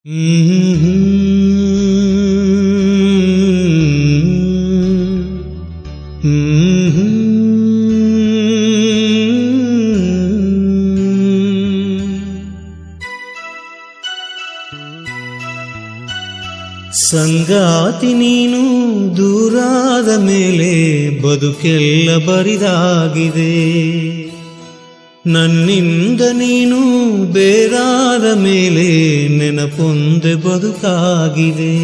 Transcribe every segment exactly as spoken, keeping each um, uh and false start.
ಸಂಗಾತಿ ನೀನು ದೂರಾದ ಮೇಲೆ ಬದುಕೆಲ್ಲ ಬರಿದಾಗಿದೆ. ನನ್ನಿಂದ ನೀನು ಬೇರಾದ ಮೇಲೆ ನೆನಪೊಂದೆ ಬದುಕಾಗಿದೆ.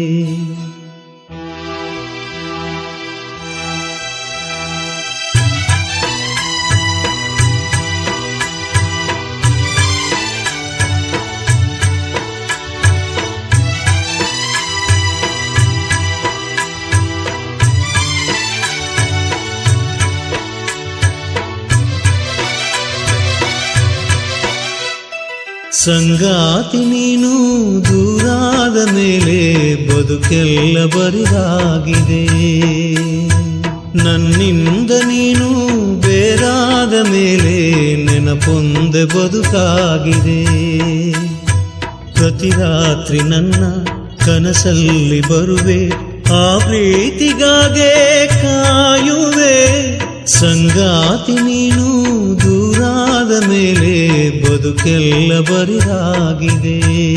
ಸಂಗಾತಿ ನೀನು ದೂರಾದ ಮೇಲೆ ಬದುಕೆಲ್ಲ ಬರಿದಾಗಿದೆ. ನನ್ನಿಂದ ನೀನು ಬೇರಾದ ಮೇಲೆ ನೆನಪೊಂದೆ ಬದುಕಾಗಿದೆ. ಪ್ರತಿ ರಾತ್ರಿ ನನ್ನ ಕನಸಲ್ಲಿ ಬರುವೆ, ಆ ಪ್ರೀತಿಗಾಗೆ ಕಾಯುವೆ. ಸಂಗಾತಿ ನೀನು ದೂರಾದ ಮೇಲೆ ಬದುಕೆಲ್ಲ ಬರಿದಾಗಿದೆ.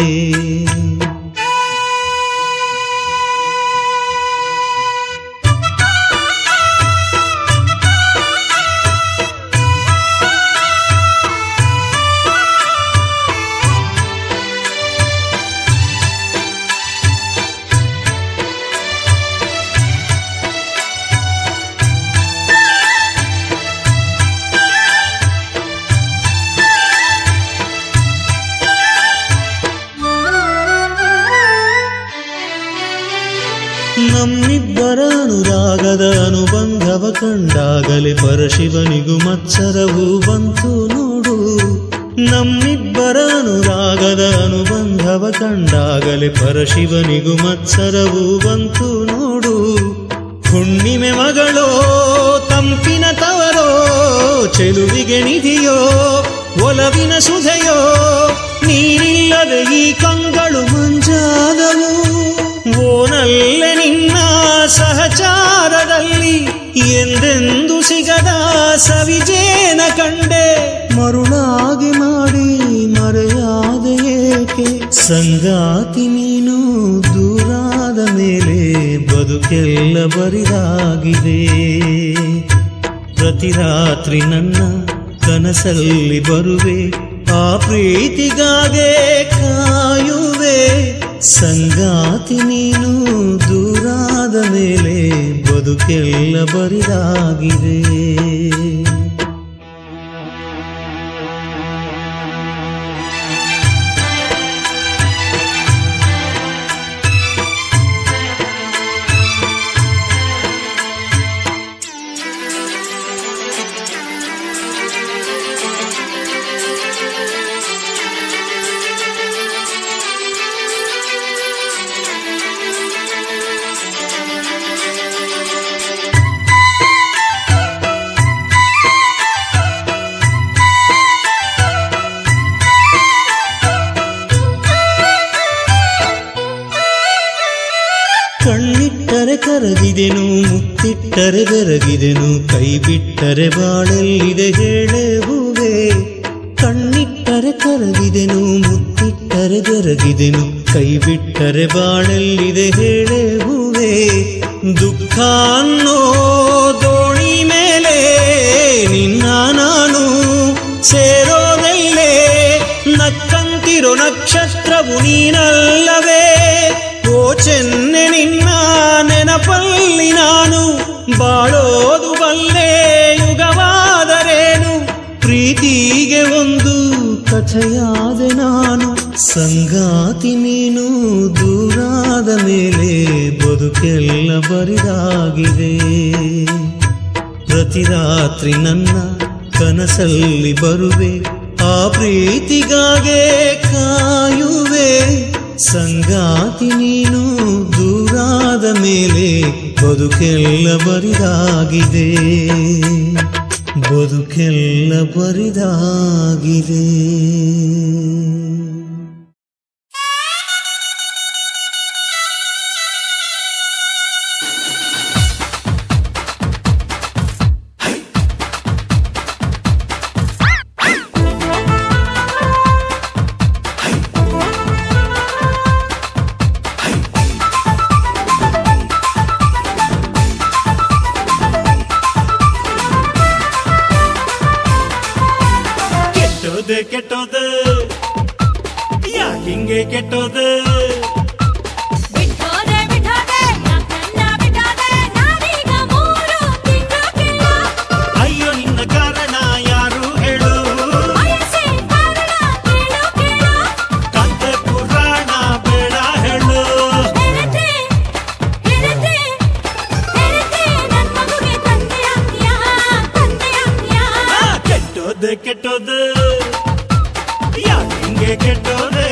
ನಮ್ಮಿಬ್ಬರ ಅನುರಾಗದ ಅನುಬಂಧವ ಕಂಡಾಗಲೇ ಪರಶಿವನಿಗೂ ಮತ್ಸರವು ಬಂತು ನೋಡು. ನಮ್ಮಿಬ್ಬರ ಅನುರಾಗದ ಅನುಬಂಧವ ಕಂಡಾಗಲೇ ಪರಶಿವನಿಗೂ ಮತ್ಸರವು ಬಂತು ನೋಡು. ಹುಣ್ಣಿಮೆ ಮಗಳೋ ತಂಪಿನ ತವರೋ, ಚೆಲುವಿಗೆ ನಿಧಿಯೋ ಒಲವಿನ ಸುಧೆಯೋ, ನೀರಿಲ್ಲದೆ ಈ ಕಂಗಳು ಮಂಜಾದವು. ಓನಲ್ಲೆ ನಿನ್ನ ಸಹಚಾರದಲ್ಲಿ ಎಂದೆಂದು ಸಿಗದ ಸವಿಜೇನ ಕಂಡೆ. ಮರುಳಾಗಿ ಮಾಡಿ ಮರೆಯಾದ ಏಕೆ? ಸಂಗಾತಿ ನೀನು ದೂರಾದ ಮೇಲೆ ಬದುಕೆಲ್ಲ ಬರಿದಾಗಿದೆ. ಪ್ರತಿ ರಾತ್ರಿ ನನ್ನ ಕನಸಲ್ಲಿ ಬರುವೆ, ಆ ಪ್ರೀತಿಗಾಗೆ ಕಾಯುವೆ. ಸಂಗಾತಿ ನೀನು ದೂರಾದ ಮೇಲೆ ಬದುಕೆಲ್ಲ ಬರಿದಾಗಿದೆ. ಕಣ್ಣಿಟ್ಟರೆ ಕರಗಿದೆನು, ಮುತ್ತಿಟ್ಟರೆ ಬೆರಗಿದೆನು, ಕೈ ಬಿಟ್ಟರೆ ಬಾಳೆಲ್ಲಿದೆ ಹೇಳೆ ಹೂವೆ. ಕಣ್ಣಿಟ್ಟರೆ ಕರಗಿದೆನು, ಮುತ್ತಿಟ್ಟರೆ ಬೆರಗಿದೆನು, ಕೈ ಬಿಟ್ಟರೆ ಬಾಳೆಲ್ಲಿದೆ ಹೇಳೆ ಹೂವೆ. ದುಃಖ ಅನ್ನೋ ದೋಣಿ ಮೇಲೆ ನಿನ್ನ ನಾನು ಸೇರೋದಲ್ಲೇ, ನಕ್ಕಂತಿರೋ ನಕ್ಷತ್ರವು ನೀನಲ್ಲವೇ. ಓ ಚೆನ್ನೆ ನಿನ್ನ ನೆನಪಲ್ಲಿ ನಾನು ಬಾಳೋದು ಬಲ್ಲೆ ಯುಗವಾದರೇನು. ಪ್ರೀತಿಗೆ ಒಂದು ಕಥೆಯಾದೆ ನಾನು. ಸಂಗಾತಿ ನೀನು ದೂರಾದ ಮೇಲೆ ಬದುಕೆಲ್ಲ ಬರಿದಾಗಿದೆ. ಪ್ರತಿ ರಾತ್ರಿ ನನ್ನ ಕನಸಲ್ಲಿ ಬರುವೆ, ಆ ಪ್ರೀತಿಗಾಗೆ ಕಾಯುವೆ. ಸಂಗಾತಿ ನೀನು ದೂರಾದ ಮೇಲೆ ಬದುಕೆಲ್ಲ ಬರಿದಾಗಿದೆ. ಬದುಕೆಲ್ಲ ಬರಿದಾಗಿದೆ. ಕೆಟ್ಟೋದೆ ಕೆಟ್ಟೋದು ಯಾಕೆ ಕೆಟ್ಟೋದೆ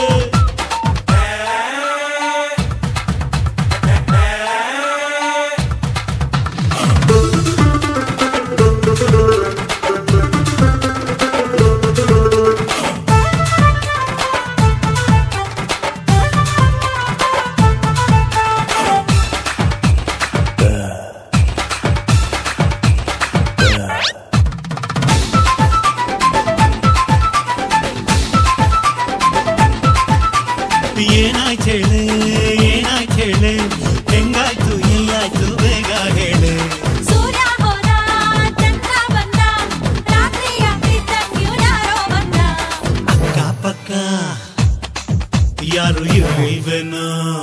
ಏನಾಯ್ತು ಹೇಳೆ ಏನಾಯ್ತು ಹೇಳೆ ಹೆಂಗಾಯ್ತು ಎಲ್ಲಾಯ್ತು ಬೇಗ ಹೇಳೆ ಸೂರ್ಯ ಹೋದ ಚಂದ್ರ ಬಂದ ರಾತ್ರಿಯ ಬಿಟ್ಟಂಗ್ಯೂ ಯಾರೋ ಬಂದ ಅಕ್ಕ ಪಕ್ಕ ಯಾರು ಇರ್ಲಿಲ್ವೇನೋ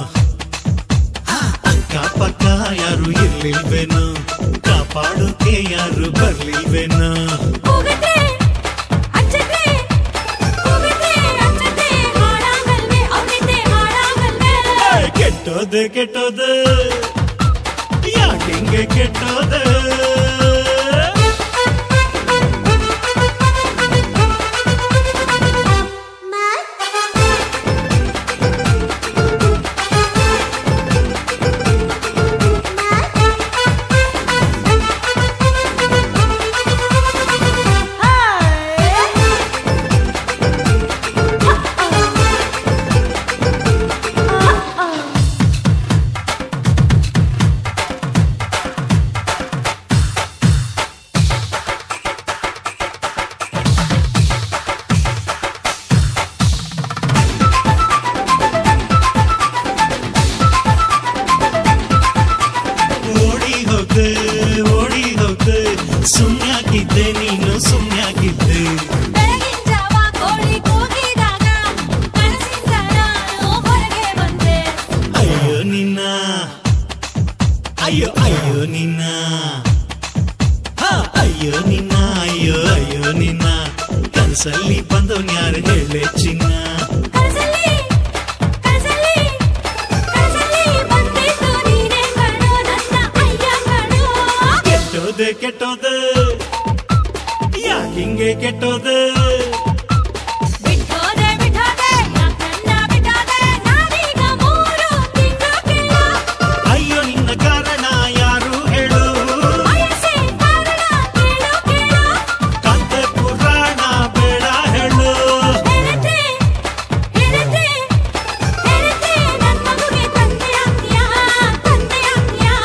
ಅಕ್ಕ ಪಕ್ಕ ಯಾರು ಇರ್ಲಿಲ್ವೇನೋ ಕಾಪಾಡೋಕೆ ಯಾರು ಬರ್ಲಿಲ್ವೇನೋ ಕೆಟ್ಟೋದೆ ಕೆಟ್ಟೋದೆ ಯಾಕೆ ಕೆಟ್ಟೋದೆ ಓಡಿ ಹೋದೆ ಸುಮ್ಯಾಕಿದ್ದೆ ನೀನು ಸುಮ್ಯಾಕಿದ್ದೆ ಬೆಳಗಿನ ಜಾವ ಕೋಳಿ ಕೂಗಿದಾಗ ಕನಸಿಂದ ನಾನು ಹೊರಗೆ ಬಂದೆ ಅಯ್ಯೋ ನಿನ್ನ ಅಯ್ಯೋ ಅಯ್ಯೋ ನಿನ್ನ ಅಯ್ಯೋ ನಿನ್ನ ಅಯ್ಯೋ ಅಯ್ಯೋ ನಿನ್ನ ಕನಸಲ್ಲಿ ಬಂದವನ್ ಯಾರು ಹೇಳೆ ಚಿನ್ನ ಕನಸಲ್ಲಿ ಕನಸಲ್ಲಿ ಕನಸಲ್ಲಿ ಬಂದಿದ್ದು ನೀನೇ ಕಣೋ ನನ್ನ ಅಯ್ಯ ಕಣೋ ಕೆಟ್ಟೋದೆ ಕೆಟ್ಟೋದೆ ಯಾಕಿಂಗೆ ಕೆಟ್ಟೋದೆ ಬಿಟ್ಟೋದೆ ಬಿಟ್ಟೋದೆ ಯಾಕನ್ನ ಬಿಟ್ಟೋದೆ ನಾನೀಗ ಮೂರು ತಿಂಗಳು ಕೇಳ ಅಯ್ಯೋ ನಿನ್ನ ಕಾರಣ ಯಾರು ಹೇಳು ವಯಸ್ಸೇ ಕಾರಣ ಕೇಳು ಕೇಳು ಕತೆ ಪುರಾಣ ಬೇಡ ಹೇಳು ಹೇಳತ್ತೆ ಹೇಳತ್ತೆ ಹೇಳತ್ತೆ ನನ್ನ ಮಗುಗೆ ತಂದೆ ಆಗ್ತೀಯಾ ತಂದೆ ಆಗ್ತೀಯಾ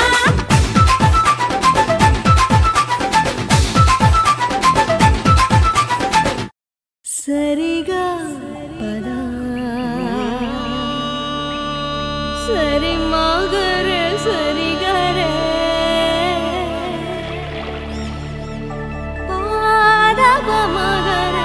ಸರಿಗ ಪದ ಸರಿ ಮಗರೆ ಸರಿಗರೆ ಪಾದವ ಮಗರೆ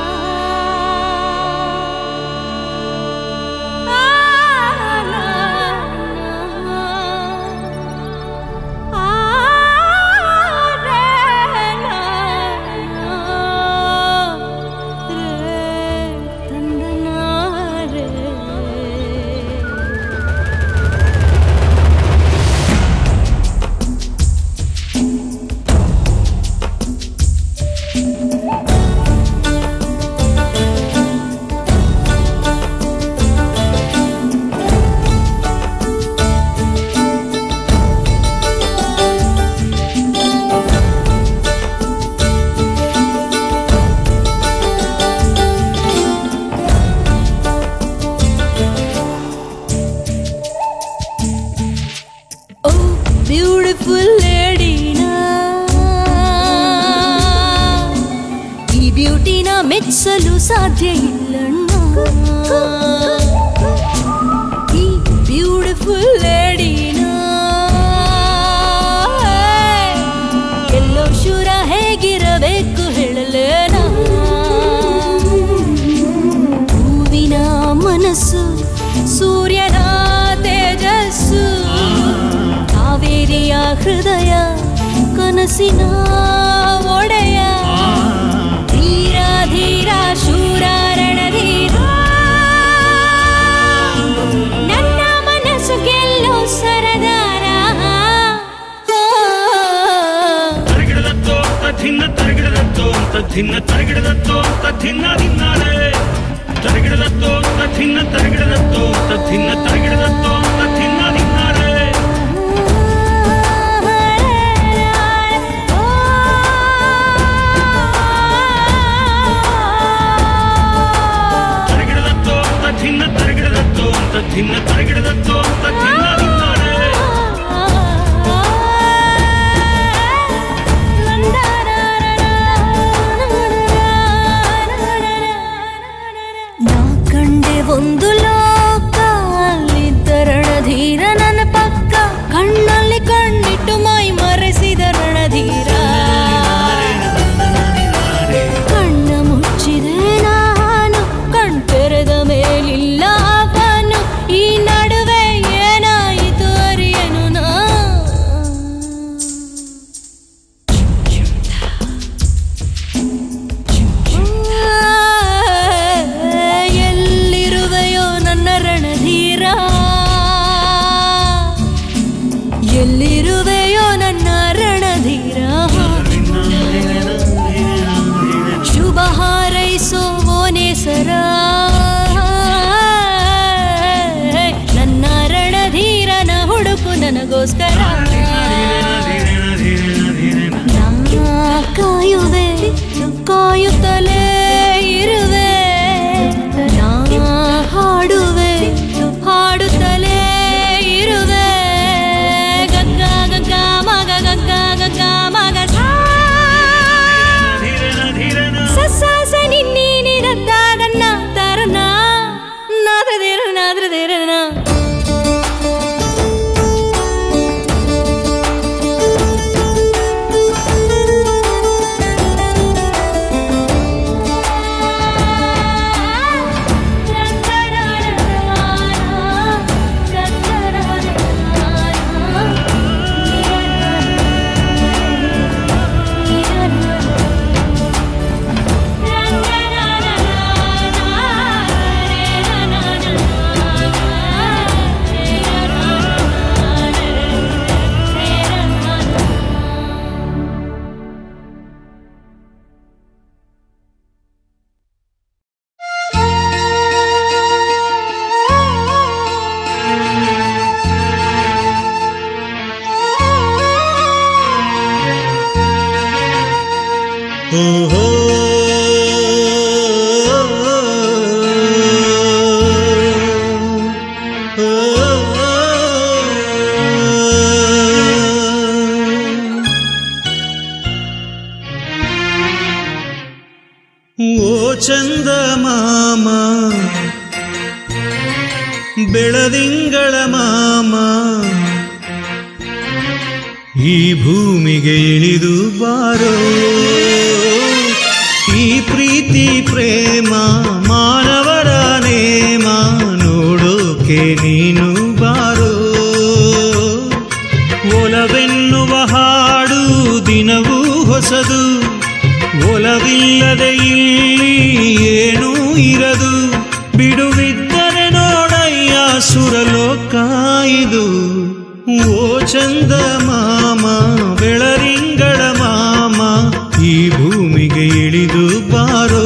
ಬ್ಯೂಟಿಫುಲ್ ಲೇಡಿನ ಈ ಬ್ಯೂಟಿನ ಮೆಚ್ಚಲು ಸಾಧ್ಯ ಇಲ್ಲಣ್ಣ ಈ ಬ್ಯೂಟಿಫುಲ್ ಲೇಡಿನ ಎಲ್ಲೋ ಶೂರ ಹೇಗಿರಬೇಕು ಹೇಳಲೇನ ಹೂವಿನ ಮನಸ್ಸು ಮನಸ್ಸಿನ ಒಡೆಯ ಧೀರ ಧೀರ ಶೂರ ರಣಧೀರ ನನ್ನ ಮನಸ್ಸು ಗೆಲ್ಲೋ ಸರದಾರ ತರಗಿಡದತ್ತೋ ತಥಿನ್ನ ತರಗಿಡದತ್ತೋ ತಥಿನ್ನ ತರಗಿಡದತ್ತೋ ತಥಿನ್ನ ದಿನ್ನಾರೆ ತರಗಿಡದತ್ತೋ ತಥಿನ್ನ ತರಗಿಡದತ್ತೋ ತಥಿನ್ನ ತರಗಿಡದತ್ತೋ ತಥಿನ್ನ ದಿನ್ನಾರೆ ತರಗಿಡದತ್ತೋ ತಥಿನ್ನ ತರಗಿಡದತ್ತೋ ತಥಿನ್ನ ತರಗಿಡದತ್ತೋ ತಥಿನ್ನ ದಿನ್ನಾರೆ ನಾ ಕಂಡೆ ಒಂದು ಲೋಕ ಅಲ್ಲಿದ್ದ ರಣಧೀರ ನನ್ನ ಪಕ್ಕ ಕಣ್ಣಲ್ಲಿ ಕಣ್ಣಿಟ್ಟು ಮೈ ಮರೆಸಿದ ರಣಧೀರ ಕಣ್ಣ ಮುಚ್ಚಿದೆ ನಾನು ಕಣ್ತೆರೆದ ಮೇಲಿಲ್ಲ ಅವನು ಈ ನಡುವೆ ಏನಾಯಿತು ಅರಿಯನು ನಾ ಎಲ್ಲಿರುವೆಯೋ ನನ್ನ ರಣಧೀರ ಎಲ್ಲಿರುವೆಯೋ ನನ್ನ ರಣಧೀರ ಶುಭ ಹಾರೈಸೋ ಓನೇಸರ ನನ್ನ ರಣಧೀರನ ಹುಡುಕು ನನಗೋಸ್ಕರ ನಾ ಕಾಯುವೆ ಕಾಯುತ್ತಲೇ ಇರುವೆ ನಾ ಹಾಡುವೆ ಹಾಡುತ್ತಲೇ ಇರುವೆ ಗಗ್ಗ ಗಗ್ಗ ಮಗ ಗಗ್ಗ ಗಗ್ಗ ಮಗ ಸಸ್ಸಾಸ ನಿನ್ನೀನಿ ರದ್ದಾದನ್ನ ತರನ ನಾದ್ರದೇರ ನಾದ್ರದೇರನ ಚಂದ ಮಾಮ ಬೆಳದಿಂಗಳ ಮಾಮ ಈ ಭೂಮಿಗೆ ಇಳಿದು ಬಾರೋ ಈ ಪ್ರೀತಿ ಪ್ರೇಮ ಮಾನವರ ನೇಮ ನೋಡೋಕೆ ನೀನು ಬಾರೋ ಒಲವೆನ್ನುವ ಹಾಡು ದಿನವೂ ಹೊಸದು ಒಲವಿಲ್ಲದೆ ಇಲ್ಲಿ ಏನೂ ಇರದು ಬಿಡುವಿದ್ದರೆ ನೋಡಯ್ಯ ಸುರಲೋಕ ಇದು ಓ ಚಂದ ಮಾಮ ಬೆಳರಿಂಗಳ ಮಾಮ ಈ ಭೂಮಿಗೆ ಇಳಿದು ಬಾರೋ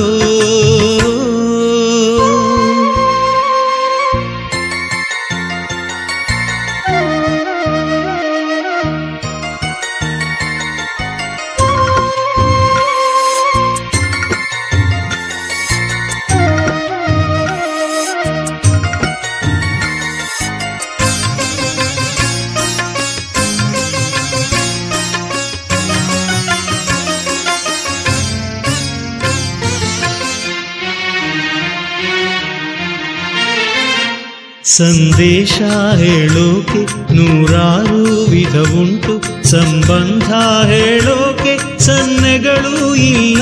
ಸಂದೇಶ ಹೇಳೋಕೆ ನೂರಾರು ವಿಧವುಂಟು ಸಂಬಂಧ ಹೇಳೋಕೆ ಸನ್ನೆಗಳು ಇಲ್ಲ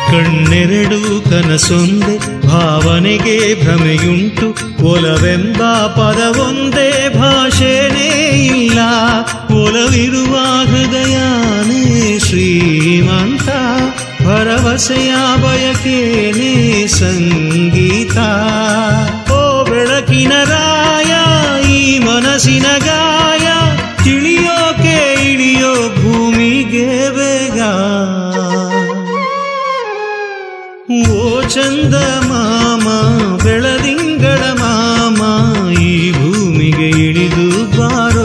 ಕಣ್ಣೆರಡು ಕನಸೊಂದೆ ಭಾವನೆಗೆ ಭ್ರಮೆಯುಂಟು ಒಲವೆಂಬ ಪದವೊಂದೇ ಭಾಷೆನೇ ಇಲ್ಲ ಒಲವಿರುವ ಹೃದಯನೇ ಶ್ರೀಮಂತ ಭರವಸೆಯ ಬಯಕೇನೇ ಸಂಗೀತ ಓ ಬೆಳಕಿನ ರಾಯ ಈ ಮನಸ್ಸಿನ ಗಾಯ ತಿಳಿಯೋಕೆ ಇಳಿಯೋ ಭೂಮಿಗೆ ಬೇಗ ಓ ಚಂದ ಮಾಮ ಬೆಳದಿಂಗಳ ಮಾಮ ಈ ಭೂಮಿಗೆ ಇಳಿದು ಬಾರೋ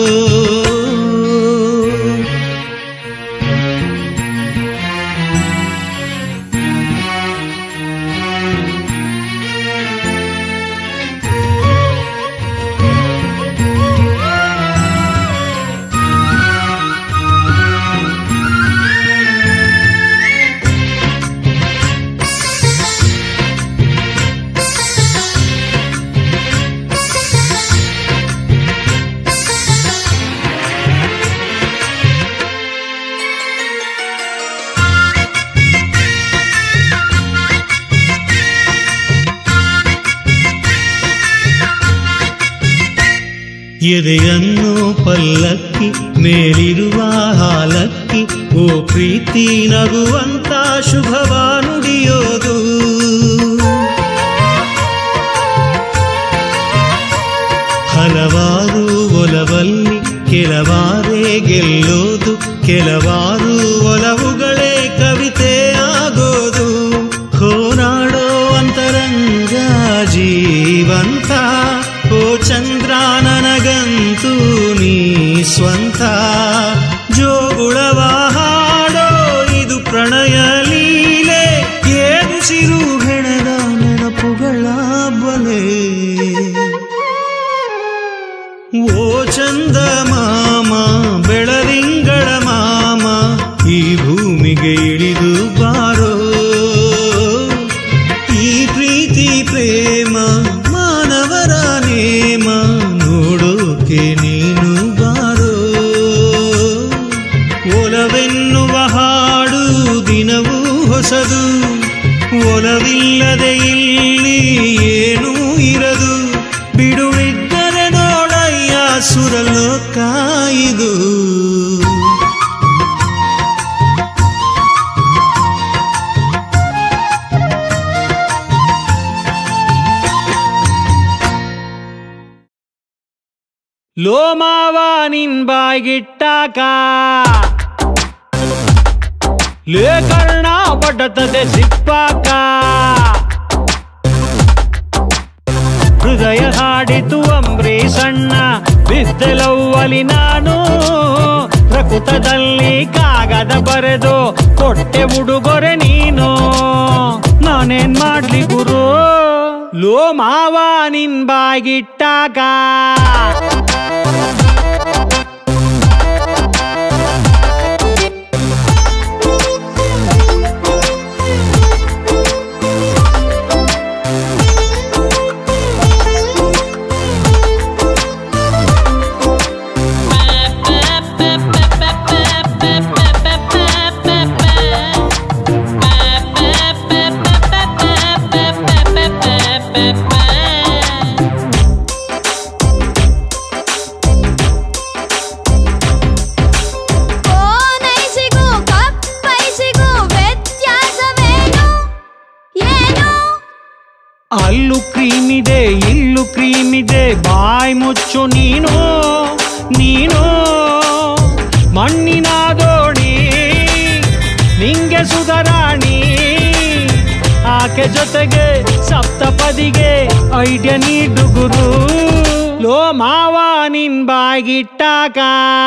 ಎದೆಯನ್ನು ಪಲ್ಲಕ್ಕಿ ಮೇಲಿರುವ ಹಾಲಕ್ಕಿ ಓ ಪ್ರೀತಿ ನಗುವಂತ ಶುಭವ ನುಡಿಯೋದು ಹಲವಾರು ಒಲವಲ್ಲಿ ಕೆಲವಾರೇ ಗೆಲ್ಲೋದು ಕೆಲವಾರು ಒಲವುಗಳೇ ಕವಿತೆ ಆಗೋದು ಹೋರಾಡೋ ಅಂತರಂಗ ಜೀವಂತ ಓ ಚಂದ್ರ ನನಗಂತೂ ನೀ ಸ್ವಂತ ಜೋಗುಳವ ಹಾಡೋ ಇದು ಪ್ರಣಯ ಲೀಲೆ ಏದುಸಿರು ಹೆಣದ ನೆನಪುಗಳ ಬಲೆ ಓ ಚಂದ ಮಾಮ ಬೆಳದಿಂಗಳ ಮಾಮ ಈ ಭೂಮಿಗೆ ಇಳಿದು ಬಾರೋ ಈ ಪ್ರೀತಿ ಪ್ರೇಮ ಮಾನವರ ನೇಮ ನೋಡೋಕೆ ನೀನು ಬಾರೋ ಒಲವೆನ್ನುವ ಹಾಡು ದಿನವೂ ಹೊಸದು ಒಲವಿಲ್ಲದೆ ಇಲ್ಲಿ ಏನೂ ಇರದು ಬಿಡುವಿದ್ದರೆ ನೋಡಯ್ಯ ಸುರಲೋಕ ಇದು ಲೋ ಮಾವ ನಿನ್ ಬಾಯ್ಗಿಟ್ಟಾಕ ಲೇ ಕರ್ಣ ಬಡತದೆ ಸಿಪ್ಪಾಕ ಹೃದಯ ಹಾಡಿತು ಅಂಬರೀಷಣ್ಣ ಬಿದ್ದೆಲವ್ವಲಿ ನಾನು ಪ್ರಕೃತದಲ್ಲಿ ಕಾಗದ ಬರೆದು ಕೊಟ್ಟೆ ಉಡುಗೊರೆ ನೀನು ನಾನೇನ್ ಮಾಡ್ಲಿ ಗುರು ಲೋ ಮಾವ ನಿನ್ ಬಾಯ್ಗಿಟ್ಟಾಕ ಅಲ್ಲೂ ಕ್ರೀಮಿದೆ ಇಲ್ಲೂ ಕ್ರೀಮಿದೆ ಬಾಯ್ ಮುಚ್ಚು ನೀನು ನೀನು ಮಣ್ಣಿನ ದೋಣಿ ನಿಂಗೆ ಸುಧರಾಣಿ ಆಕೆ ಜೊತೆಗೆ ಸಪ್ತಪದಿಗೆ ಐಡಿಯಾ ನೀಡು ಗುರು ಲೋ ಮಾವ ನಿನ್ ಬಾಯ್ಗಿಟ್ಟಾಕ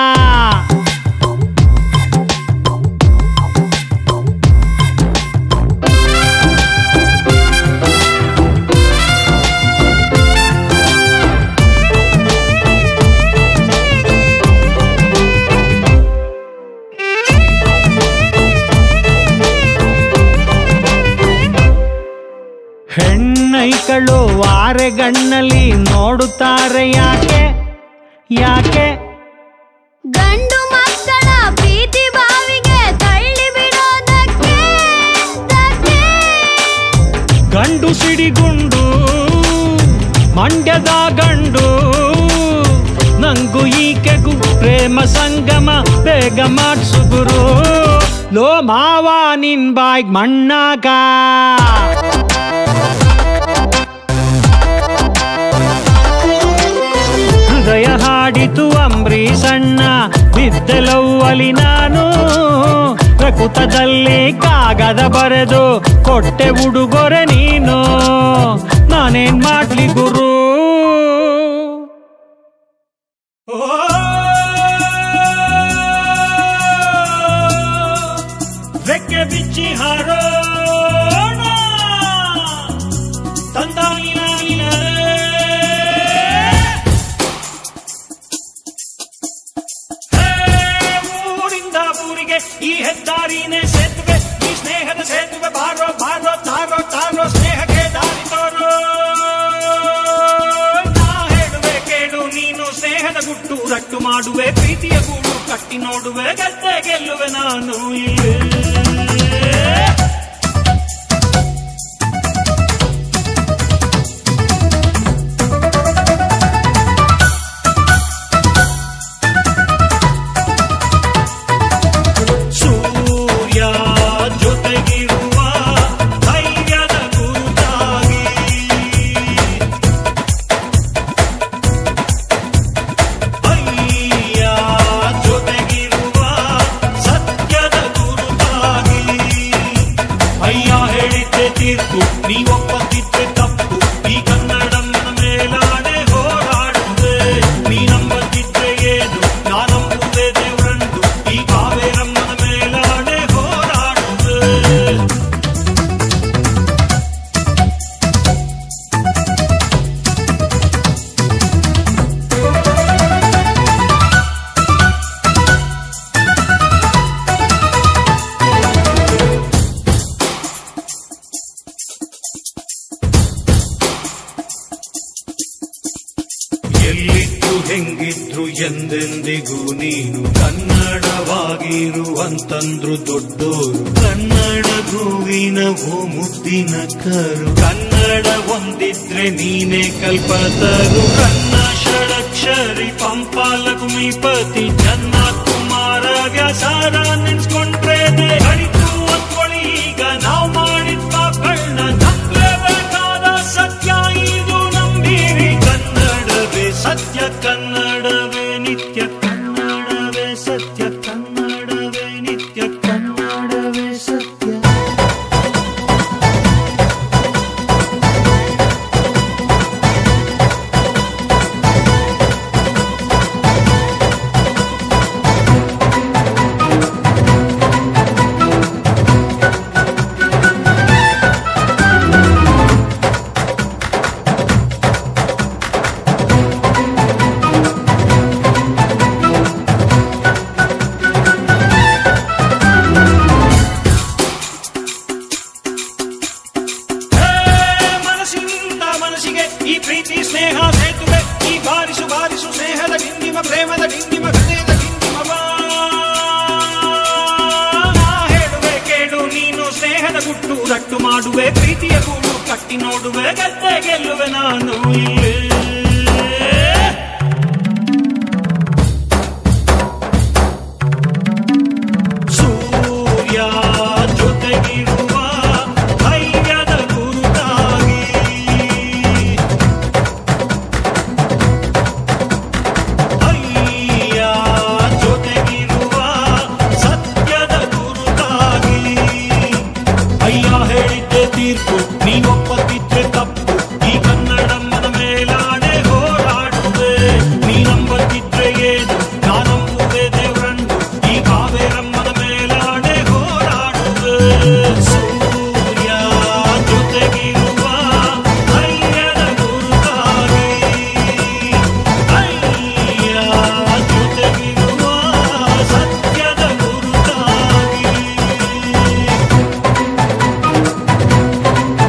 ಹೆಣ್ಣೈಕಳು ವಾರೆಗಣ್ಣಲ್ಲಿ ನೋಡುತ್ತಾರೆ ಯಾಕೆ ಯಾಕೆ ಗಂಡು ಮಕ್ಕಳ ಪ್ರೀತಿ ಬಾವಿಗೆ ತಳ್ಳಿ ಬಿಡೋದಕ್ಕೆ ಗಂಡು ಸಿಡಿಗುಂಡು ಮಂಡ್ಯದ ಗಂಡು ನಂಗು ಈಕೆಗೂ ಪ್ರೇಮ ಸಂಗಮ ಬೇಗ ಮಾಡ್ಸು ಗುರು ಲೋ ಮಾವ ನಿನ್ ಬಾಯ್ಗ್ ಮಣ್ಣಾಗ ಹೃದಯ ಹಾಡಿತು ಅಂಬರೀಷಣ್ಣ ಬಿದ್ದೆಲವ್ವಲಿ ನಾನು ಪ್ರಕೃತದಲ್ಲಿ ಕಾಗದ ಬರೆದು ಕೊಟ್ಟೆ ಉಡುಗೊರೆ ನೀನು ನಾನೇನ್ ಮಾಡ್ಲಿ ಗುರು ರೆಕ್ಕೆ ಬಿಚ್ಚಿ ಹಾರೋಣ ತಂದಾಲಿನ ಊರಿಂದ ಊರಿಗೆ ಈ ಹೆದ್ದಾರಿನೇ ಸೇತುವೆ ಈ ಸ್ನೇಹದ ಸೇತುವೆ ಬಾರೋ ಬಾರೋ ತಾರೋ ತಾರೋ ಸ್ನೇಹಕ್ಕೆ ದಾರಿ ತೋರೋ ನಾ ಹೇಳುವೆ ಕೇಳು ನೀನು ಸ್ನೇಹದ ಗುಟ್ಟು ರಟ್ಟು ಮಾಡುವೆ ಪ್ರೀತಿಯ ಗೂಡು ಕಟ್ಟಿ ನೋಡುವೆ ಗೆದ್ದೆ ಗೆಲ್ಲುವೆ ನಾನು ಇಲ್ಲೇ ನೀವೊಪ್ಪತ್ತಿದ್ದೆ ತಪ್ಪು ಈ ಕನ್ನಡಮ್ಮನ ಮೇಲಾಡೆ ಹೋರಾಡುವೆ ನೀ ನಂಬತ್ತಿದ್ರೆ ಏನು ನಾನಂಬುದೇ ದೇವರಂದು ಈ ಕಾವೇರಮ್ಮನ ಮೇಲಾಡೆ ಹೋರಾಡುವೆ ಎಲ್ಲಿದ್ದು ಹೆಂಗಿದ್ರು ಎಂದೆಂದಿಗೂ ನೀನು ಕನ್ನಡವಾಗಿರುವಂತಂದ್ರು ದೊಡ್ಡೋರು ಕನ್ನಡ ಹೂವಿನ ಹೂ ಮುದ್ದಿನ ಕರು ಕನ್ನಡ ಒಂದಿದ್ರೆ ನೀನೇ ಕಲ್ಪತರು ಕನ್ನ ಷಡಕ್ಷರಿ ಪಂಪ ಲಕ್ಷ್ಮೀಪತಿ ಜನ್ನ ಕುಮಾರ ವ್ಯಾಸಾರ ನೆನ್ಸ್ಕೊಂಡ್ರೇನೆ ಅಡಿತು ಅಂದ್ಕೊಳ್ಳಿ ಈಗ ನಾವು ಮಾಡಿದ ಪಾಪಗಳನ್ನ ನಂಬಲೇಬೇಕಾದ ಸತ್ಯ ಇದು ನಂಬಿರಿ ಕನ್ನಡವೇ ಸತ್ಯ ಕನ್ನಡವೇ ನಿತ್ಯ ಕನ್ನಡವೇ ಸತ್ಯ ಕನ್ನಡವೇ ನಿತ್ಯ ಕನ್ನಡವೇ ಸತ್ಯ ಈ ಪ್ರೀತಿ ಸ್ನೇಹ ಸೇತುವೆ ಈ ಬಾರಿಸು ಬಾರಿಸು ಸ್ನೇಹದ ಡಿಂಡಿಮ ಪ್ರೇಮದ ಡಿಂಡಿಮ ಹೃದಯದ ಡಿಂಡಿಮವ ನಾ ಹೇಳುವೆ ಕೇಳು ನೀನು ಸ್ನೇಹದ ಗುಟ್ಟು ರಟ್ಟು ಮಾಡುವೆ ಪ್ರೀತಿಯ ಗೂಡು ಕಟ್ಟಿ ನೋಡುವೆ ಗೆದ್ದೆ ಗೆಲ್ಲುವೆ ನಾನು ಇಲ್ಲೇ ಸೂರ್ಯ ಜೊತೆಗಿರುವ ಧೈರ್ಯದ ಗುರುತಾಗಿ ಜೊತೆಗಿರುವ ಸತ್ಯದ ಗುರುತಾಗಿ ಅಯ್ಯ ಹೇಳಿದ್ದೆ ತೀರ್ಪು ನೀವೊಪ್ಪತ್ತಿದ್ರೆ ತಪ್ಪು ಈ ಕನ್ನಡಮ್ಮನ ಮೇಲಾಡೆ ಹೋರಾಡುವೆ ನೀ ನಂಬತ್ತಿದ್ರೆ ಏನು ನಾನಂಬುದೇ ದೇವರಂದು ಈ ಕಾವೇರಮ್ಮನ ಮೇಲಾಡೆ ಹೋರಾಡುವೆ ಸೂರ್ಯ ಜೊತೆಗಿರುವ ಧೈರ್ಯದ ಗುರುತಾಗಿ ಅಯ್ಯ ಜೊತೆಗಿರುವ ಸತ್ಯದ ಗುರುತಾಗಿ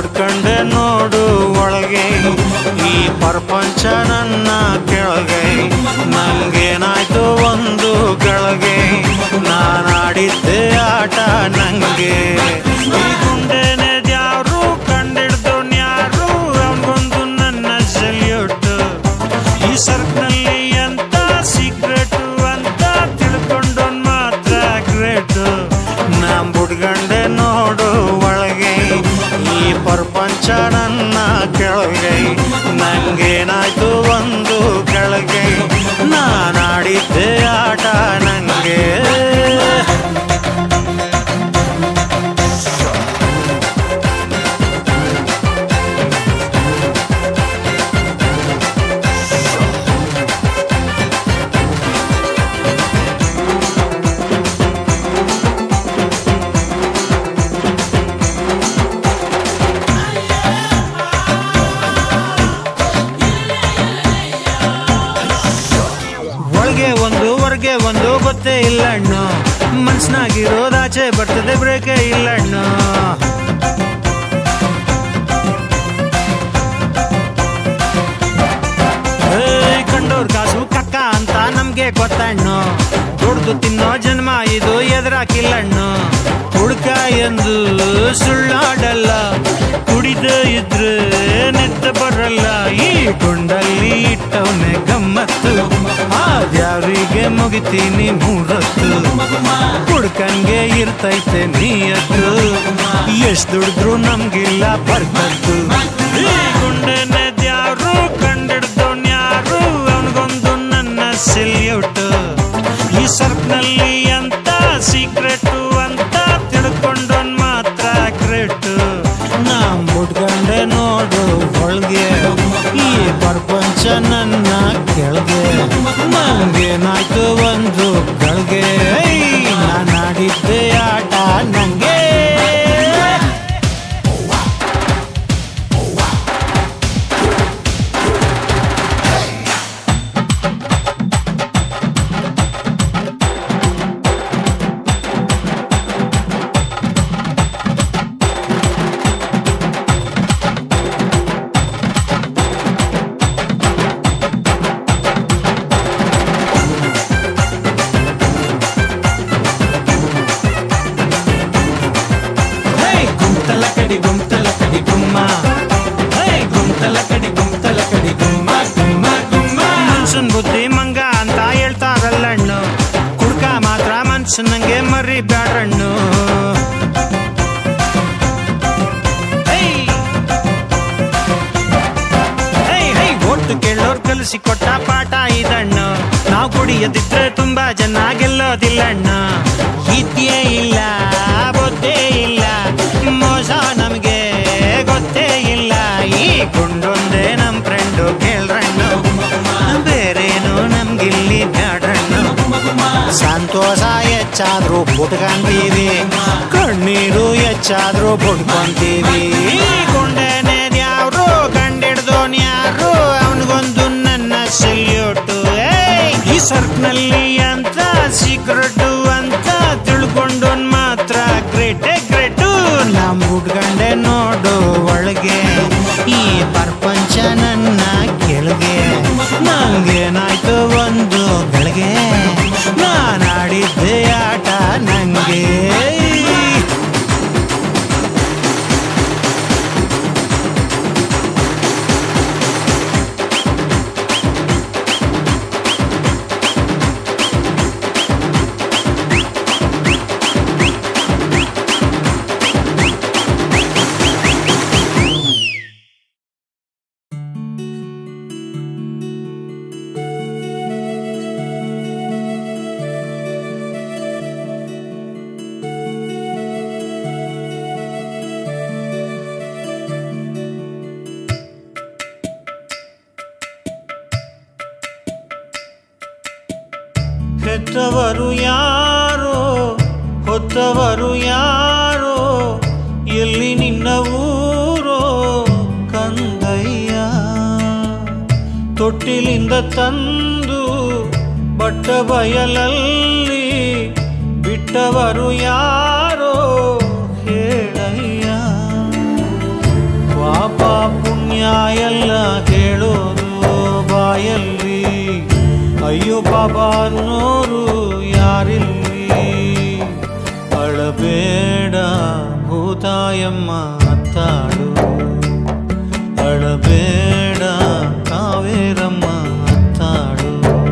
ಬುಡ್ಕಂಡೆ ನೋಡು ಒಳಗೆ ಈ ಪ್ರಪಂಚ ನನ್ನ ಕೆಳಗೆ ನಂಗೇನಾಯ್ತು ಒಂದು ಗಳಿಗೆ ನಾನಾಡಿದ್ದೆ ಆಟ ನಂಗೆ ಈ ಗುಂಡೆನೆ ದ್ಯಾವ್ರು ಕಂಡಿಡ್ದೋನ್ಯಾರು ಅವನಿಗೊಂದು ನನ್ನ ಸೆಲ್ಯೂಟ್ ಈ ಸರ್ಕ್ನಲ್ಲಿ ಅಂತ ಸೀಕ್ರೆಟ್ ಅಂತ ತಿಳ್ಕೊಂಡೋನ್ ಮಾತ್ರ ಗ್ರೇಟ್ ನಮ್ ಬುಡ್ಗಂಡೆ ನೋಡು ಒಳಗೆ ಈ ಪ್ರಪಂಚ ನನ್ನ ಕೆಳಗೆ ನಂಗೇನಾಯ್ತು ಒಂದು ಕೆಳಗೆ ನಾನಾಡಿದ್ದೆ ಆಟ ನಂಗೆ ಒಂದು ಗೊತ್ತೇ ಇಲ್ಲ ಅಣ್ಣ ಮನ್ಸ್ನಾಗಿರೋದಾಚೆ ಬರ್ತದೆ ಬ್ರೇಕೇ ಇಲ್ಲ ಅಣ್ಣ ಕಂಡೋರ್ ಕಾಸು ಕಕ್ಕ ಅಂತ ನಮ್ಗೆ ಗೊತ್ತಣ್ಣ ದುಡ್ದು ತಿನ್ನೋ ಜನ್ಮ ಇದು ಎದುರಾಕಿಲ್ಲಣ್ಣ ಹುಡ್ಕ ಎಂದು ಸುಳ್ಳಾಡಲ್ಲ ಕುಡಿದ ಇದ್ರೆ ನೆತ್ತ ಬರಲ್ಲ ಈ ಗುಂಡಲ್ಲಿ ಇಟ್ಟವನೆ ಗಮ್ಮತ್ತು ಆದ್ಯಾರಿಗೆ ಮುಗಿತೀನಿ ಮೂರತ್ತು ಹುಡ್ಕಂಗೆ ಇರ್ತೈತೆ ನೀಯತ್ತು ಎಷ್ಟ್ ದುಡಿದ್ರು ನಮ್ಗಿಲ್ಲ ಬರ್ತದ್ದು ಈ ಗುಂಡನೆ ದ್ಯಾವ್ರು ಕಂಡಿಡ್ದೋನ್ಯಾರು ಅವನಿಗೊಂದು ನನ್ನ ಸೆಲ್ಯೂಟ್ ಈ ಸರ್ಕ್ನಲ್ಲಿ ಅಂತ ಸೀಕ್ರೆಟ್ ಅಂತ ತಿಳ್ಕೊಂಡೋನ್ ಮಾತ್ರ ಗ್ರೇಟ್ ನಮ್ ಬುಡ್ಗಂಡೆ ನೋಡು ಒಳಗೆ ಈ ಪ್ರಪಂಚ ನನ್ನ ಕೆಳಗೆ ನಂಗೇನಾಯ್ತು ಒಂದು ಗಳಿಗೆ ನಾನಾಡಿದ್ದೆ ಆಟ ನಂಗೆ ಬುದ್ಧಿ ಮಂಗ ಅಂತ ಹೇಳ್ತಾರಲ್ಲಣ್ಣು ಕುಡ್ಕ ಮಾತ್ರ ಮನ್ಸು ನಂಗೆ ಮರಿ ಬ್ಯಾಡ್ರಣ್ಣು ಒಟ್ಟು ಕೇಳೋರ್ ಕಲಿಸಿ ಕೊಟ್ಟ ಪಾಠ ಇದಣ್ಣು ನಾವು ಕುಡಿಯದಿದ್ರೆ ತುಂಬಾ ಜನ ಗೆಲ್ಲೋದಿಲ್ಲಣ್ಣ ಇದ್ಯೇ ಇಲ್ಲ ಬೊದ್ದೇ ಇಲ್ಲ ಮೋಸ ನಮ್ಗೆ ಗೊತ್ತೇ ಇಲ್ಲ ಈ ಗುಂಡೊಂದೇ ನಮ್ ಫ್ರೆಂಡು ಕೇಳ್ರಣ್ಣು ಬೇರೇನು ನಮ್ಗಿಲ್ಲಿ ಬ್ಯಾಡ್ರಣ್ಣು ಸಂತೋಷ ಹೆಚ್ಚಾದ್ರೂ ಬುಟ್ಕೊಂತೀವಿ ಕಣ್ಣೀರು ಹೆಚ್ಚಾದ್ರೂ ಬುಟ್ಕೊಂತೀವಿ ಗುಂಡನೆ ದ್ಯಾವ್ರು ಕಂಡಿಡ್ದೋನ್ ಯಾರು ಅವನಿಗೊಂದು ನನ್ನ ಸೆಲ್ಯೂಟು ಈ ಸರ್ಕ್ನಲ್ಲಿ ಅಂತ ಸೀಕ್ರೆಟ್ ಅಂತ ತಿಳ್ಕೊಂಡೋನ್ ಮಾತ್ರ ಗ್ರೇಟೇ ಗ್ರೇಟು ನಮ್ ಬುಟ್ಗಂಡೆ ನೋಡು ಒಳಗೆ ಈ ಪ್ರಪಂಚ ನನ್ನ ಕೆಳಗೆ ನಂಗೇನಾಯ್ತು ಒಂದು ಗಳಿಗೆ ನಾನಾಡಿದ್ದೆ ಆಟ ನಂಗೆ ಹೆತ್ತವರು ಯಾರೋ ಹೊತ್ತವರು ಯಾರೋ ಎಲ್ಲಿ ನಿನ್ನ ಊರೋ ಕಂದಯ್ಯ ತೊಟ್ಟಿಲಿಂದ ತಂದು ಬಟ್ಟ ಬಯಲಲ್ಲಿ ಬಿಟ್ಟವರು ಯಾರೋ ಹೇಳಯ್ಯ ಪುಣ್ಯ ಎಲ್ಲ ಹೇಳೋದು ಬಾಯಲ್ಲಿ, ಅಯ್ಯೋ ಪಾಪ ಅನ್ನೋರು ಯಾರಿಲ್ಲಿ. ಅಳಬೇಡ ಭೂತಾಯಮ್ಮ ಅತ್ತಾಳು, ಅಳಬೇಡ ಕಾವೇರಮ್ಮ ಅತ್ತಾಳು.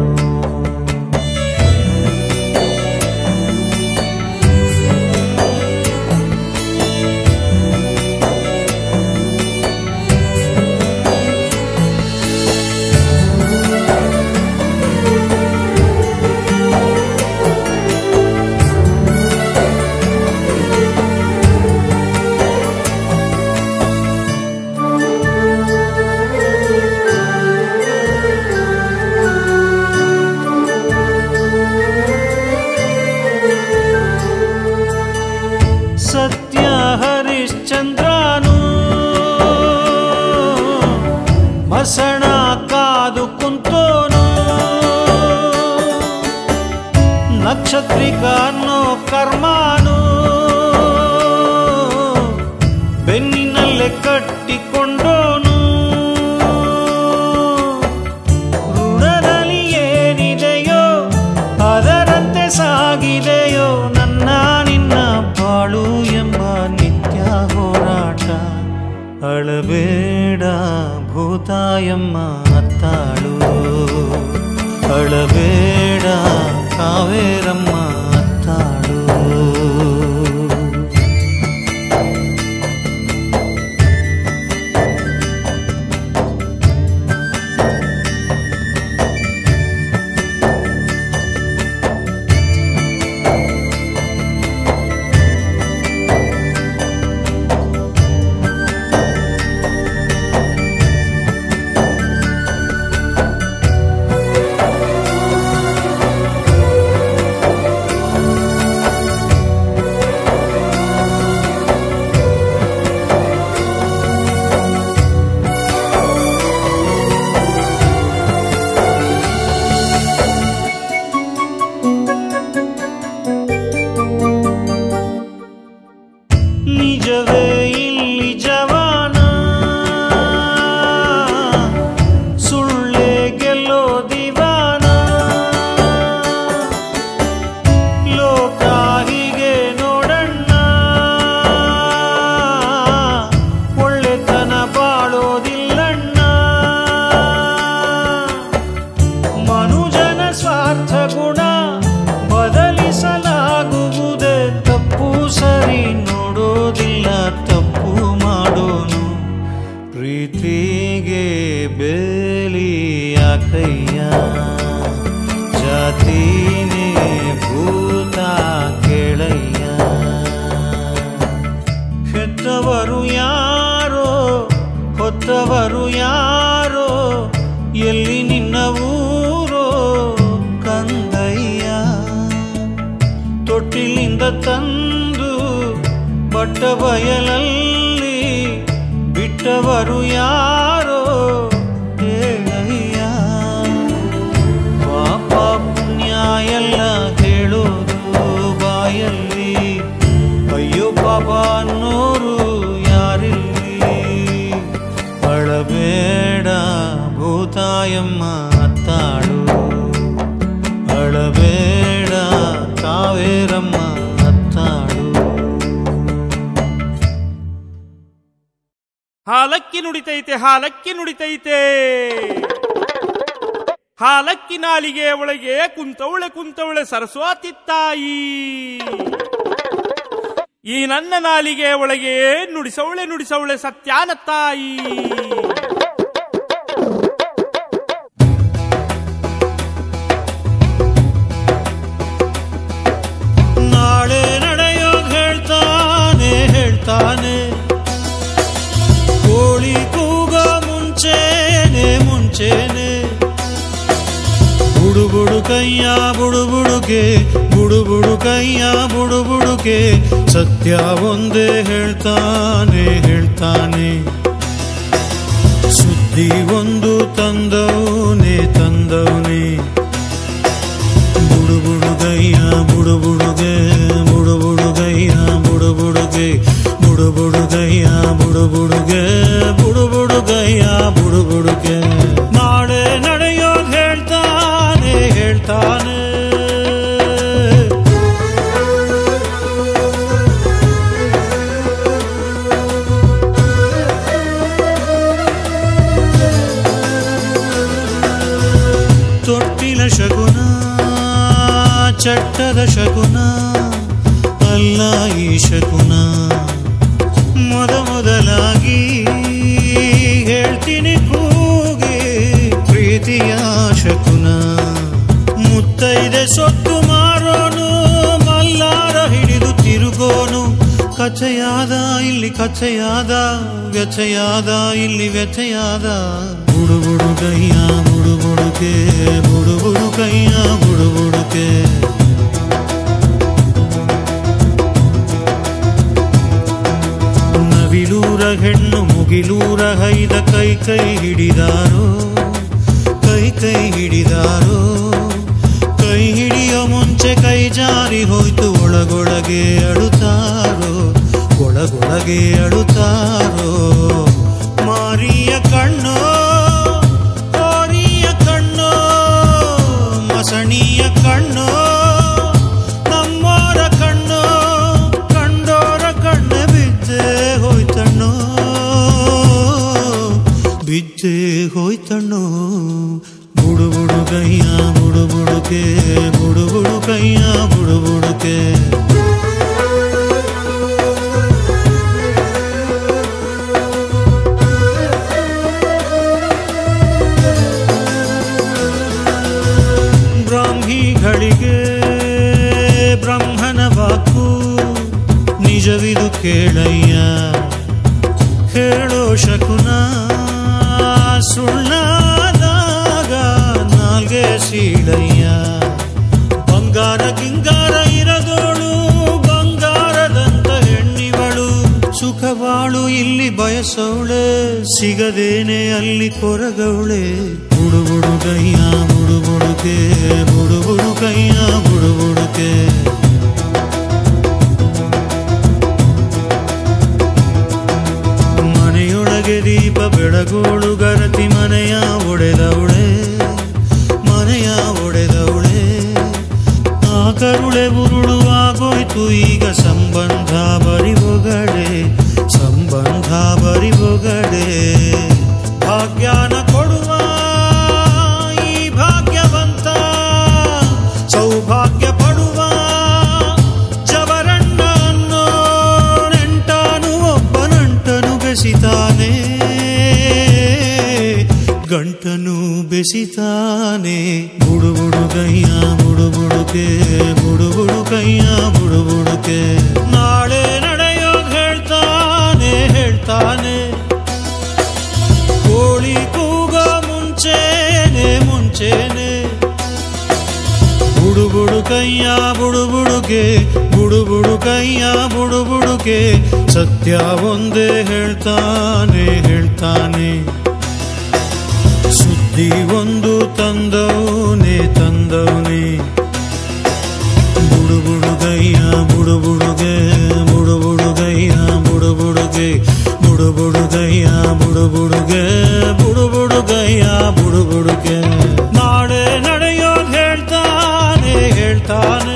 ಸತ್ಯ ಹರಿಶ್ಚಂದ್ರನು ಮಸಣ ಕಾದು ಕುಂತೋನು, ನಕ್ಷತ್ರಿಕ ಅನ್ನೋ ಕರ್ಮಾನು ಬೆನ್ನಿನಲ್ಲೇ ಕಟ್ಟಿಕೊಂಡೋನು. ಋಣದಲ್ಲಿ ಏನಿದೆಯೋ ಅದರಂತೆ ಸಾಗಿದೆಯೋ ನನ್ನ ನಿನ್ನ ಬಾಳು ಎಂಬ ನಿತ್ಯ ಹೋರಾಟ. ಅಳಬೇಡ ಭೂತಾಯಮ್ಮ ಅತ್ತಾಳು, ಅಳಬೇಡ ಕಾವೇರಮ್ಮ ಅತ್ತಾಳು. ನಿಜವೇ ಇಲ್ಲಿ ಜವಾನ, ಸುಳ್ಳೆ ಗೆಲ್ಲೋ ದಿವಾನ. ಲೋಕ ಹೀಗೆ ನೋಡಣ್ಣ, ಒಳ್ಳೆತನ ಬಾಳೋದಿಲ್ಲಣ್ಣ. ಮನುಜನ ಸ್ವಾರ್ಥ ಗುಣ ಬದಲಿಸಲಾಗುವುದೇ, ತಪ್ಪು ಸರಿ ನೋಡೋದಿಲ್ಲ ತಪ್ಪು ಮಾಡೋನು. ಪ್ರೀತಿಗೆ ಬೇಲಿ ಯಾಕಯ್ಯ, ಜಾತಿನೇ ಭೂತ ಕೇಳಯ್ಯ. ಹೆತ್ತವರು ಯಾರೋ ಹೊತ್ತವರು ಯಾರೋ, ಎಲ್ಲಿ ನಿನ್ನ ಊರೋ ಕಂದಯ್ಯ. ತೊಟ್ಟಿಲಿಂದ ತಂದು ಬಟ್ಟ ಬಯಲಲ್ಲಿ ಬಿಟ್ಟವರು ಯಾರೋ ಹೇಳಯ್ಯ. ಪಾಪ ಪುಣ್ಯ ಎಲ್ಲ ಹೇಳೋದು ಬಾಯಲ್ಲಿ, ಅಯ್ಯೋ ಪಾಪ ಅನ್ನೋರು ಯಾರಿಲ್ಲಿ. ಅಳಬೇಡ ಭೂತಾಯಮ್ಮ ಅತ್ತಾಳು, ಅಳಬೇಡ ಕಾವೇರಮ್ಮ ಅತ್ತಾಳು. ಹಾಲಕ್ಕಿ ನುಡಿತೈತೆ ಹಾಲಕ್ಕಿ ನುಡಿತೈತೆ, ಹಾಲಕ್ಕಿ ನಾಲಿಗೆ ಒಳಗೆ ಕುಂತವಳೆ ಕುಂತವಳೆ ಸರಸ್ವತಿ ತಾಯಿ. ಈ ನನ್ನ ನಾಲಿಗೆ ಒಳಗೆ ನುಡಿಸವಳೆ ನುಡಿಸವಳೆ ಸತ್ಯಾನ ತಾಯಿ. ನಾಳೆ ನಡೆಯೋಗ್ ಹೇಳ್ತಾನೆ ಹೇಳ್ತಾನೆ, ಕೋಳಿ ಕೂಗ ಮುಂಚೆನೆ ಮುಂಚೆನೆ. ಬುಡು ಬುಡು ಕೈಯ ಬುಡು ಬುಡುಗೆ, ಬುಡು ಬುಡು ಕೈಯ ಬುಡು ಬುಡುಗೆ. ಸತ್ಯ ಒಂದೇ ಹೇಳ್ತಾನೆ ಹೇಳ್ತಾನೆ, ಸುದ್ದಿ ಒಂದು ತಂದವನೇ ತಂದವನೇ. ಬುಡು ಬುಡುಗಯ್ಯ ಬುಡು ಬುಡುಗೆ, ಬುಡು ಬುಡುಗಯ್ಯ ಬುಡು ಬುಡುಗೆ, ಬುಡು ಬುಡುಗಯ್ಯ ಬುಡು ಬುಡುಗೆ, ಬುಡು ಬುಡುಗಯ್ಯ ಚಟ್ಟದ ಶಕುನ ಅಲ್ಲ ಈ ಶಕುನ. ಮೊದ ಮೊದಲಾಗಿ ಹೇಳ್ತೀನಿ ಕೂಗಿ ಪ್ರೀತಿಯ ಶಕುನ. ಮುತ್ತೈದೆ ಸೊತ್ತು ಮಾರೋನು ಮಲ್ಲಾರ ಹಿಡಿದು ತಿರುಗೋನು. ಕಥೆಯಾದ ಇಲ್ಲಿ ಕಥೆಯಾದ, ವ್ಯಥೆಯಾದ ಇಲ್ಲಿ ವ್ಯಥೆಯಾದ. ಬುಡು ಬುಡು ಕೈಯ ಬುಡು ಬುಡುಕೆ, ಬುಡು ಬುಡು ಕೈಯ ಬುಡು ಬುಡುಕೆ. ನವಿಲೂರ ಹೆಣ್ಣು ಮುಗಿಲೂರ ಹೈದ ಕೈ ಕೈ ಹಿಡಿದಾರೋ, ಕೈ ಕೈ ಹಿಡಿದಾರೋ. ಕೈ ಹಿಡಿಯೋ ಮುಂಚೆ ಕೈ ಜಾರಿ ಹೋಯ್ತು ಒಳಗೊಳಗೆ ಅಳುತ್ತಾರೋ, ಒಳಗೊಳಗೆ ಅಳುತ್ತಾರೋ. ಮಾರಿಯ ಕಣ್ಣೋ ಕೋರಿಯ ಕಣ್ಣೋ ಮಸಣಿಯ ಕಣ್ಣೋ ನಮ್ಮೋರ ಕಣ್ಣೋ. ಕಂಡೋರ ಕಣ್ಣ ಬಿದ್ದೆ ಹೋಯ್ತಣ್ಣೋ, ಬಿದ್ದೆ ಹೋಯ್ತಣ್ಣೋ. ಬುಡು ಬುಡು ಕೈಯ ಬುಡು ಬುಡುಕೆ, ಬುಡು ಬುಡು ಕೈಯ ಬುಡು ಬುಡುಕೆ. ಬ್ರಾಹ್ಮಿಗಳಿಗೆ ಬ್ರಹ್ಮನ ವಾಕು ನಿಜವಿದು ಕೇಳಯ್ಯ. ಹೇಳೋ ಶಕುನ ಸುಳ್ಳಾದಾಗ ನಾಲ್ಗೆ ಸೀಳಯ್ಯ. ಬಂಗಾರ ಗಿಂಗಾರ ಇರದೋಳು ಬಂಗಾರದಂತ ಹೆಣ್ಣಿವಳು. ಸುಖವಾಳು ಇಲ್ಲಿ ಬಯಸವಳೆ, ಸಿಗದೇನೆ ಅಲ್ಲಿ ಕೊರಗವಳೆ. ಬುಡು ಬುಡು ಕೈಯ ಬುಡು ಬುಡುಕೆ, ಬುಡು ಬುಡು ಕೈಯ ಬುಡು ಬುಡುಕೆ. ಮನೆಯೊಳಗೆ ದೀಪ ಬೆಳಗೋಳು ಗರತಿ ಮನೆಯ ಒಡೆದವಳೆ, ಮನೆಯ ಒಡೆದವಳೆ. ಆ ಕರುಳೆ ಉರುಳು ಆಗೋಯ್ತು ಈಗ ಸಂಬಂಧ ಬರಿ ಒಗಡೆ, ಸಂಬಂಧ ಬರಿ ಒಗಡೆ. ಭಾಗ್ಯನ ಕೊಡುವ ಈ ಭಾಗ್ಯವಂತ, ಸೌಭಾಗ್ಯ ಪಡುವ ಜವರಣ್ಣ ಅನ್ನೋ ನೆಂಟಾನು ಒಬ್ಬ ನಂಟನು ಬೆಸಿತಾನೆ, ಗಂಟನು ಬೆಸಿತಾನೆ. ಬುಡು ಬುಡು ಕೈಯ ಬುಡು ಬುಡುಕೆ, ಬುಡು ಬುಡು ಕೈಯ ಬುಡು ಬುಡುಕೆ. ನಾಳೆ ನಡೆಯೋದು ಹೇಳ್ತಾನೆ ಹೇಳ್ತಾನೆ, ಕೋಳಿ ಕೂಗೋ ಮುಂಚೆನೆ ಮುಂಚೆನೆ. ಬುಡು ಬುಡು ಕೈಯ ಬುಡು ಬುಡುಕೆ, ಬುಡು ಬುಡು ಕೈಯ ಬುಡು ಬುಡುಕೆ. ಸತ್ಯ ಒಂದೇ ಹೇಳ್ತಾನೆ ಹೇಳ್ತಾನೆ, ಸುದ್ದಿ ಒಂದು ತಂದವನೇ ತಂದವನೇ. ಬುಡು ಬುಡು ಕೈಯ ಬುಡು ಬುಡುಗೆ, ಬುಡು ಬುಡು ಕೈಯ ಬುಡು ಬುಡುಗೆ. ಬುಡು ಬುಡು ಕೈಯ ಬುಡು ಬುಡುಗೆ, ಬುಡು ಬುಡು ಕೈಯ ಬುಡು ಬುಡುಗೆ. ನಾಳೆ ನಡೆಯೋದು ಹೇಳ್ತಾನೆ ಹೇಳ್ತಾನೆ.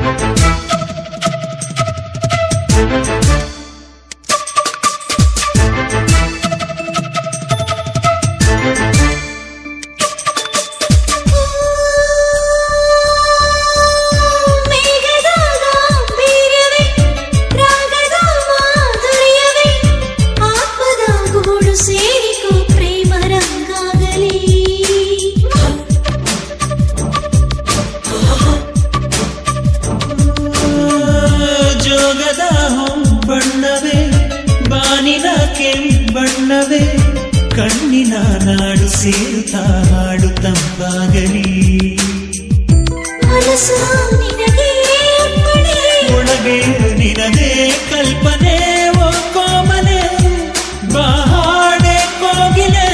ಕಣ್ಣಿನ ನಾಡು ಸೇರುತ್ತಾ ಹಾಡು ತಂಪಾಗಲಿ ಒಳಗೆ ನಿನದೇ ಕಲ್ಪನೆ ಓ ಕೋಮಲೆ ಬಾಡೆ ಕೋಗಿಲೆ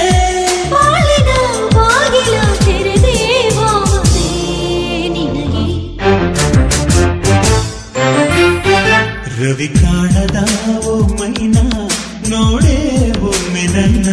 ರವಿ ಕಾಣದ ಓ ಮೈನಾ ನೋಡೇ ಒಮ್ಮೆ ನನ್ನ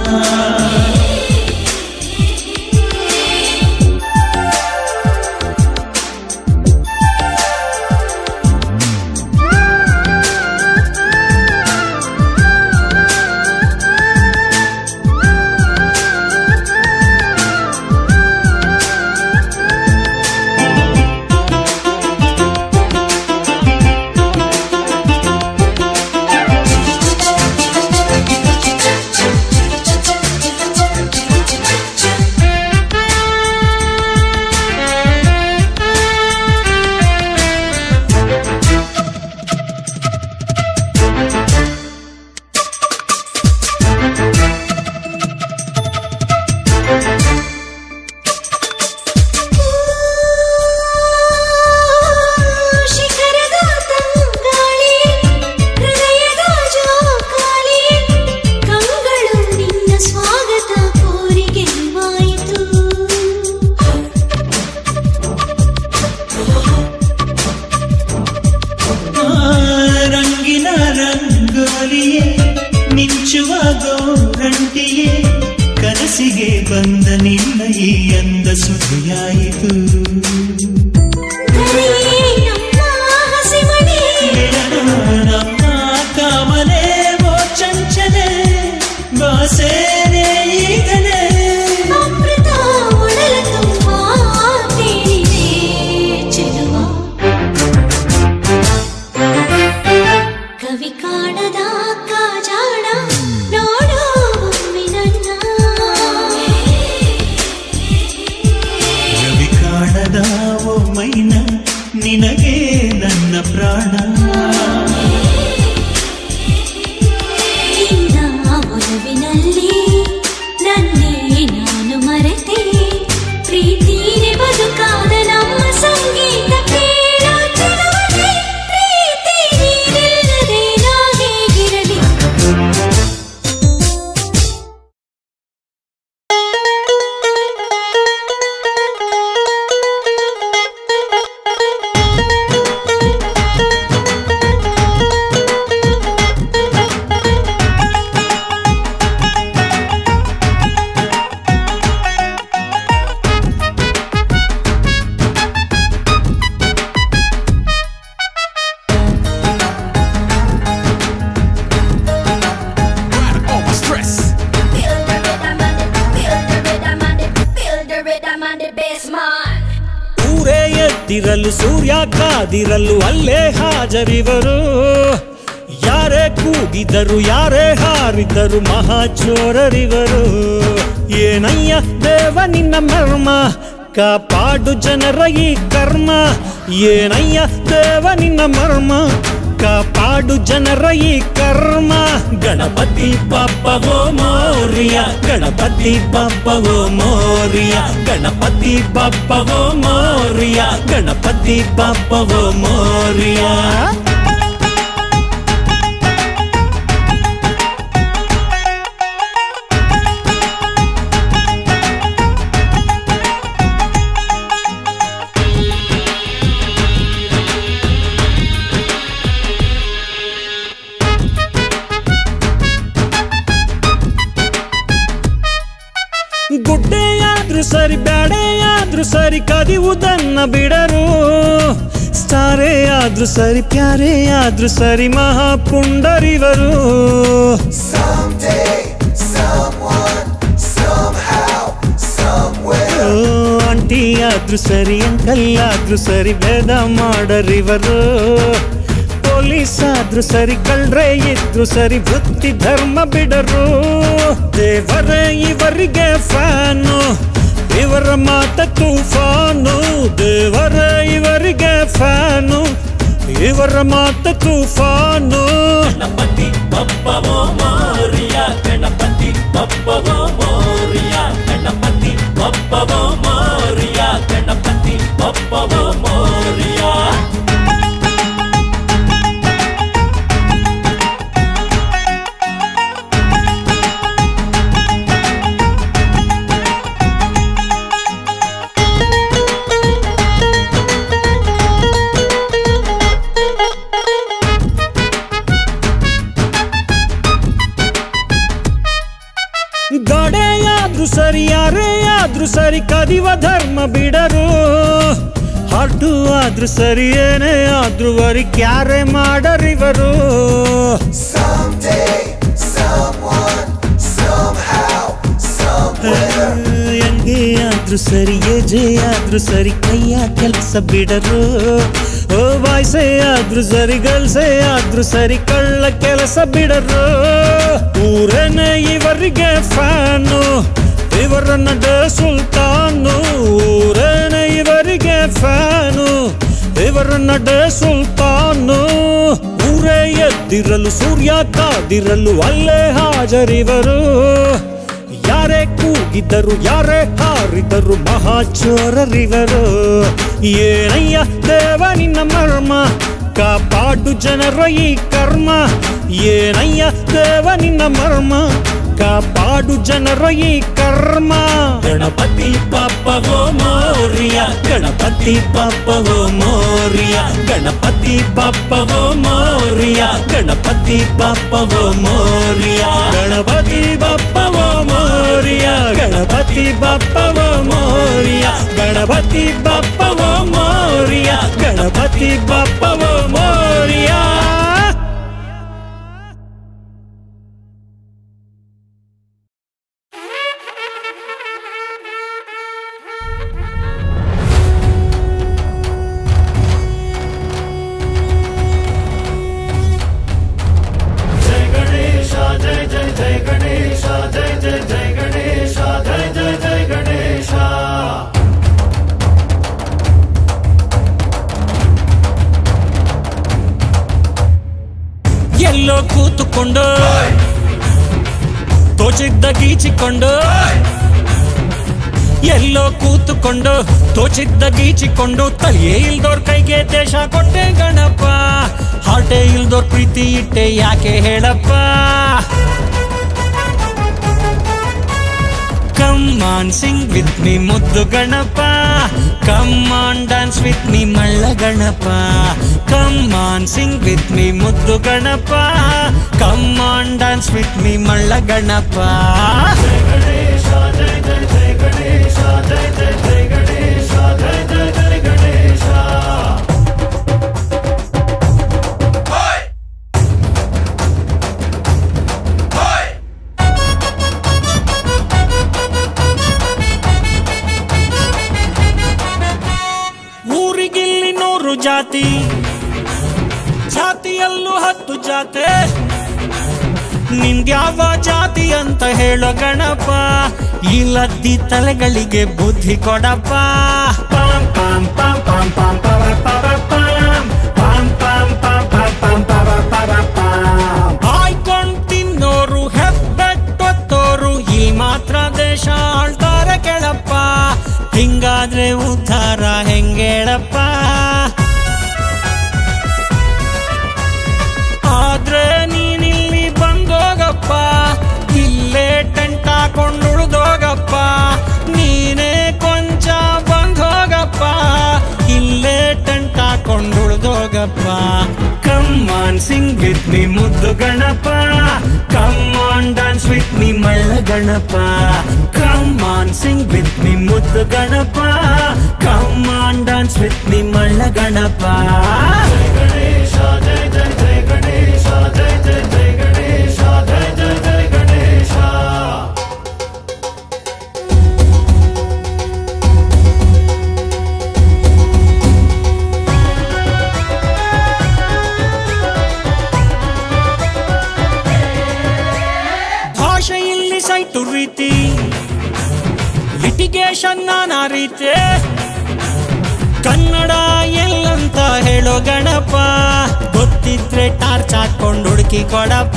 ಕನಸಿಗೆ ಬಂದ ನಿನ್ನ ಈ ಅಂದ ಸುದ್ದಿಯಾಯಿತು ನಮ್ಮ ಕಾಮನೆ ಓ ಚಂಚಲೆ ಬಾಸೇನೆ ಈಗಲೇ ಕವಿ ಕಾಣದ ಕಾಜಾಣ ನೋಡೋ ರವಿ ಕಾಣದ ಓ ಮೈನ ನಿನಗೆ ನನ್ನ ಪ್ರಾಣ ನಿನ್ನ ಒಲವಿನಲ್ಲಿ ನನ್ನೇ ನಾನು ಮರೆತೆ ಪ್ರೀತಿನೇ ಬದುಕಾದ ನಮ್ಮ ಸಂಗೀತ ಕೇಳೋ ಚಲವೇ ಪ್ರೀತಿ ನೀನಿಲ್ಲದೆ ನಾ ಹೇಗಿರಲಿ ಊರೇ ಎದ್ದಿರಲು ಸೂರ್ಯ ಕಾದಿರಲು ಅಲ್ಲೇ ಹಾಜರಿವರು ಯಾರೇ ಕೂಗಿದರು ಯಾರೇ ಹಾರಿದರು ಮಹಾಚೋರರಿವರು ಏನಯ್ಯ ದೇವ ನಿನ್ನ ಮರ್ಮ ಕಾಪಾಡು ಜನರ ಈ ಕರ್ಮ ಏನಯ್ಯ ದೇವ ನಿನ್ನ ಮರ್ಮ ಕಾಪಾಡು ಜನರ ಈ ಕರ್ಮ ಗಣಪತಿ ಬಪ್ಪವೋ ಮೋರಿಯ ಗಣಪತಿ ಬಪ್ಪವೋ ಮೋರಿಯ ಗಣಪತಿ ಬಪ್ಪವೋ ಮೋರಿಯ ಗಣಪತಿ ಬಪ್ಪವೋ ಮೋರಿಯ ಗುಡ್ಡೆಯಾದ್ರೂ ಸರಿ ಬ್ಯಾಡೆಯಾದ್ರೂ ಸರಿ ಕದಿಯುವುದನ್ನ ಬಿಡರು ಸ್ಟಾರೇ ಆದ್ರೂ ಸರಿ ಪ್ಯಾರೇ ಆದ್ರೂ ಸರಿ ಮಹಾಪುಂಡರಿವರು ಆಂಟಿ ಆದ್ರೂ ಸರಿ ಅಂಕಲ್ ಆದ್ರೂ ಸರಿ ಭೇದ ಮಾಡರಿವರು ಪೊಲೀಸ್ ಆದ್ರೂ ಸರಿ ಕಳ್ರೆ ಇದ್ರು ಸರಿ ವೃತ್ತಿ ಧರ್ಮ ಬಿಡರು ದೇವರೇ ಇವರಿಗೆ ಫ್ಯಾನು ಇವರ ಮಾತ ತೂಫಾನು ದೇವರೇ ಇವರಿಗೆ ಫ್ಯಾನು ಇವರ ಮಾತ ತೂಫಾನು ಗಣಪತಿ ಬಪ್ಪವೋ ಮೋರಿಯ ಗಣಪತಿ ಬಪ್ಪವೋ ಮೋರಿಯ ಗಣಪತಿ ಬಪ್ಪವೋ ಮೋರಿಯ ಗಣಪತಿ ಬಪ್ಪವೋ ಮೋರಿಯ ಗಾಡೆಯಾದ್ರೂ ಸರಿ ಯಾರೇ ಆದ್ರೂ ಸರಿ ಕದಿವ ಧರ್ಮ ಬಿಡರು ಹಾಟು ಆದ್ರೂ ಸರಿ ಏನೇ ಆದ್ರೂ ವರಿ ಕ್ಯಾರೆ ಮಾಡರಿವರು ಹೆಂಗೆ ಆದ್ರೂ ಸರಿ ಏಜೆ ಆದ್ರೂ ಸರಿ ಕೈಯ ಕೆಲಸ ಬಿಡರು ಓ ಬಾಯ್ಸೆ ಆದ್ರೂ ಸರಿ ಗಲ್ಸೆ ಆದ್ರೂ ಸರಿ ಕಳ್ಳ ಕೆಲಸ ಬಿಡರು ಊರೇನೆ ಇವರಿಗೆ ಫ್ಯಾನು ಇವರ ನಡೆ ಸುಲ್ತಾನು ಊರೇನೆ ಇವರಿಗೆ ಫ್ಯಾನು ಇವರ ನಡೆ ಸುಲ್ತಾನು ಊರೇ ಎದ್ದಿರಲು ಸೂರ್ಯ ಕಾದಿರಲು ಅಲ್ಲೇ ಹಾಜರಿವರು ಯಾರೇ ಕೂಗಿದರು ಯಾರೇ ಹಾರಿದರು ಮಹಾಚೋರರಿವರು ಏನಯ್ಯ ದೇವ ನಿನ್ನ ಮರ್ಮ ಕಾಪಾಡು ಜನರ ಈ ಕರ್ಮ ಏನಯ್ಯ ದೇವ ನಿನ್ನ ಮರ್ಮ ಕಾಪಾಡು ಜನರ ಈ ಕರ್ಮ ಗಣಪತಿ ಬಪ್ಪವೋ ಮೋರಿಯ ಗಣಪತಿ ಬಪ್ಪವೋ ಮೋರಿಯ ಗಣಪತಿ ಬಪ್ಪವೋ ಮೋರಿಯ ಗಣಪತಿ ಬಪ್ಪವೋ ಮೋರಿಯ ಗಣಪತಿ ಬಪ್ಪವೋ ಮೋರಿಯ ಗಣಪತಿ ಬಪ್ಪವೋ ಮೋರಿಯ ಗಣಪತಿ ಬಪ್ಪವೋ ಮೋರಿಯ ಗಣಪತಿ ಬಪ್ಪವೋ ಮೋರಿಯ ಎಲ್ಲೋ ಕೂತುಕೊಂಡು ತೋಚಿದ್ದ ಗೀಚಿಕೊಂಡು ಎಲ್ಲೋ ಕೂತುಕೊಂಡು ತೋಚಿದ್ದ ಗೀಚಿಕೊಂಡು ತಲೆಯೇ ಇಲ್ದೋರ್ ಕೈಗೆ ದೇಶ ಕೊಟ್ಟೆ ಗಣಪ ಹಾಟೆ ಇಲ್ದೋರ್ ಪ್ರೀತಿ ಇಟ್ಟೆ ಯಾಕೆ ಹೇಳಪ್ಪ Come on, sing with me, Muddu Ganapa. Come on, dance with me, Malla Ganapa. Come on, sing with me, Muddu Ganapa. Come on, dance with me, Malla Ganapa. Jai Ganesha, Jai Jai Jai Ganesha, Jai Jai Jai Ganesha, Jai Jai Jai Ganesha. ಜಾತಿ ಜಾತಿಯಲ್ಲೂ ಹತ್ತು ಜಾತೆ ನಿಂದ್ಯಾವ ಜಾತಿ ಅಂತ ಹೇಳೋ ಗಣಪ ಈ ಲದ್ದಿ ತಲೆಗಳಿಗೆ ಬುದ್ಧಿ ಕೊಡಪ್ಪ ಪಾಂ ಪಾಂ ಪಾಂ ಪಾಂ ಪಾಂ ಪವ ಪವ ಪಾಂ ಪಾಂ ಪಾಂ ಪಾಂ ಪಾಂ ಪಾಂ ಪವ ಪವ ಪಾಂ ಆಯ್ಕೊಂಡ್ ತಿನ್ನೋರು ಹೆಬ್ಬೆಟ್ಟೊತ್ತೋರು ಈ ಮಾತ್ರ ದೇಶ ಆಳ್ತಾರೆ ಕೇಳಪ್ಪ ಹಿಂಗಾದ್ರೆ ಉದ್ಧಾರ ಹೆಂಗೇಳಪ್ಪ ಆದ್ರೆ ನೀನಿಲ್ಲಿ ಬಂದೋಗಪ್ಪ ಇಲ್ಲೇ ಟೆಂಟ್ ಹಾಕೊಂಡು ಉಳ್ದೋಗಪ್ಪ ನೀನೇ ಕೊಂಚ ಬಂದೋಗಪ್ಪ ಇಲ್ಲೇ ಟೆಂಟ್ ಹಾಕೊಂಡು ಉಳ್ದೋಗಪ್ಪ come on sing with me ಮುದ್ದು Ganapa come on dance with me ಮಳ್ಳ Ganapa come on sing with me ಮುದ್ದು Ganapa come Come on, dance with me, Malla Ganapa. Jai Ganesha, Jai Jai Jai Ganesha, Jai Jai Jai Ganesha, Jai Jai Jai Ganesha. ಭಾಷೆ ಇಲ್ಲಿ site ರೀತಿ litigation ನಾನಾ ರೀತಿ ಕನ್ನಡ ಎಲ್ಲಂತ ಹೇಳೋ ಗಣಪ ಗೊತ್ತಿದ್ರೆ torch ಹಾಕೊಂಡು ಹುಡುಕಿ ಕೊಡಪ್ಪ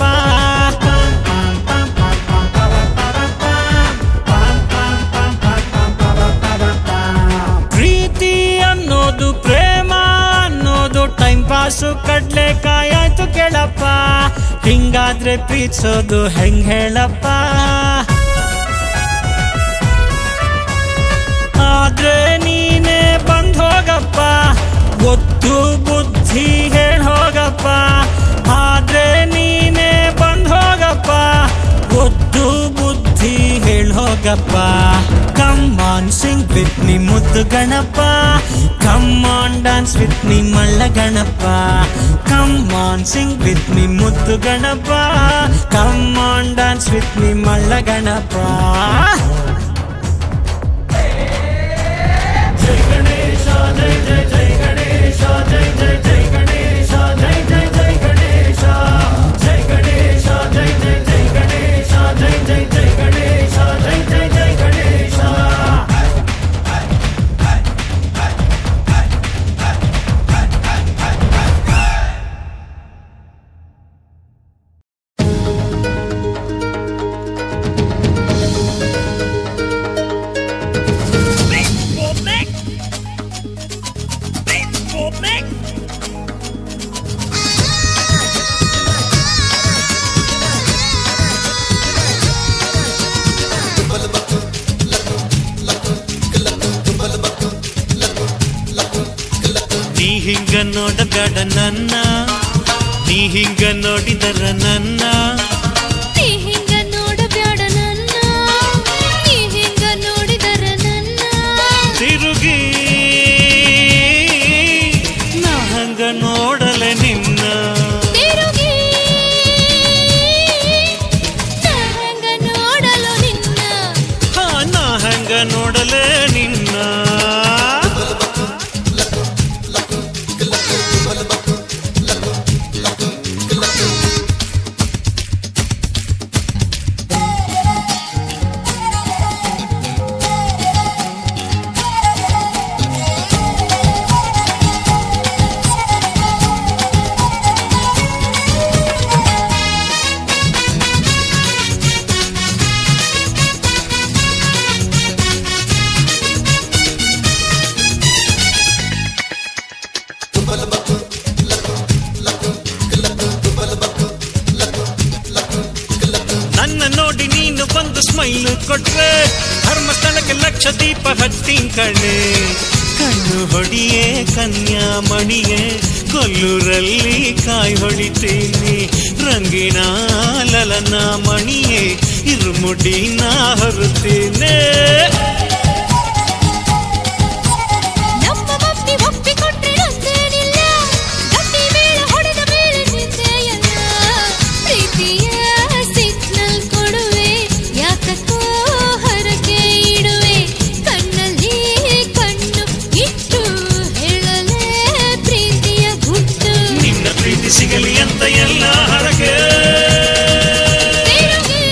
ಪ್ರೀತಿ ಅನ್ನೋದು ಪ್ರೇಮ ಅನ್ನೋದು ಟೈಮ್ ಪಾಸು ಕಡ್ಲೆಕಾಯಿ ಆಯ್ತು ಕೇಳಪ್ಪ ಹಿಂಗಾದ್ರೆ ಪ್ರೀತಿಸೋದು ಹೆಂಗ್ ಹೇಳಪ್ಪ ಆದ್ರೆ ನೀನೇ ಬಂದ್ ಹೋಗಪ್ಪ ಗೊತ್ತು ಬುದ್ಧಿ ಹೇಳ್ ಹೋಗಪ್ಪ ಆದ್ರೆ ನೀನೇ ಬಂದ್ ಹೋಗಪ್ಪ ಗೊತ್ತು ಬುದ್ಧಿ ಹೇಳ್ ಹೋಗಪ್ಪ ಕಮ್ ಆನ್ ಸಿಂಗ್ ವಿತ್ ನೀ ಮುದ್ದು Ganapa come on dance with ನೀ ಮಲ್ಲ Ganapa come on sing with ನೀ ಮುದ್ದು Ganapa come on dance with ನೀ ಮಲ್ಲ Ganapa Jai Ganesha, Jai Jai Jai Ganesha, Jai Jai Jai Ganesha, Jai Jai Jai Ganesha. Jai Ganesha, Jai Jai Jai Ganesha, Jai Jai Jai Ganesha, Jai Jai Jai Ganesha. ನೀ ಹಿಂಗ ನೋಡಬೇಡ ನನ್ನ ನೀ ಹಿಂಗ ನೋಡಿದರ ನನ್ನ ನೀ ಹಿಂಗ ನೋಡಬ್ಯಾಡ ನನ್ನ ನೀ ಹಿಂಗ ನೋಡಿದರ ನನ್ನ ತಿರುಗಿ ನಾ ಹಂಗ ನೋಡಲೆ ನಿನ್ನ ತಿರುಗಿ ನಾ ಹಂಗ ನೋಡಲು ನಿನ್ನ ಹಾ ನಾ ಹಂಗ ನೋಡಲೆ ನಿನ್ನ ನನ್ನ ನೋಡಿ ನೀನು ಬಂದು ಸ್ಮೈಲ್ ಕೊಟ್ರೆ ಧರ್ಮಸ್ಥಳಕ್ಕೆ ಲಕ್ಷ ದೀಪ ಹತ್ತೀನಿ ಕಣೆ ಕಣ್ಣು ಹೊಡಿಯೇ ಕನ್ಯಾ ಮಣಿಯೇ ಕೊಲ್ಲೂರಲ್ಲಿ ಕಾಯಿ ಹೊಡಿತೀನಿ ರಂಗಿನ ಲಲನ ಮಣಿಯೇ ಇರುಮುಡಿನ ಹೊರುತ್ತೇನೆ ನಮ್ಮ ಮಮ್ಮಿ ಒಪ್ಪಿಕೊಂಡ್ರೆ ನಂದೇನಿಲ್ಲ ಗಟ್ಟಿ ಮೇಳ ಹೊಡೆದ ಮೇಲೆ ನಿಂದೆಯಲ್ಲ ಪ್ರೀತಿಯ ಸಿಗ್ನಲ್ ಕೊಡುವೆ ಯಾಕಕ್ಕೋ ಹರಕೆ ಇಡುವೆ ಕಣ್ಣಲ್ಲಿ ಕಣ್ಣು ಇಟ್ಟು ಹೇಳಲೇ ಪ್ರೀತಿಯ ಗುಟ್ಟು ನಿನ್ನ ಪ್ರೀತಿ ಸಿಗಲಿ ಅಂತ ಎಲ್ಲ ಹರಕೆ ತಿರುಗಿ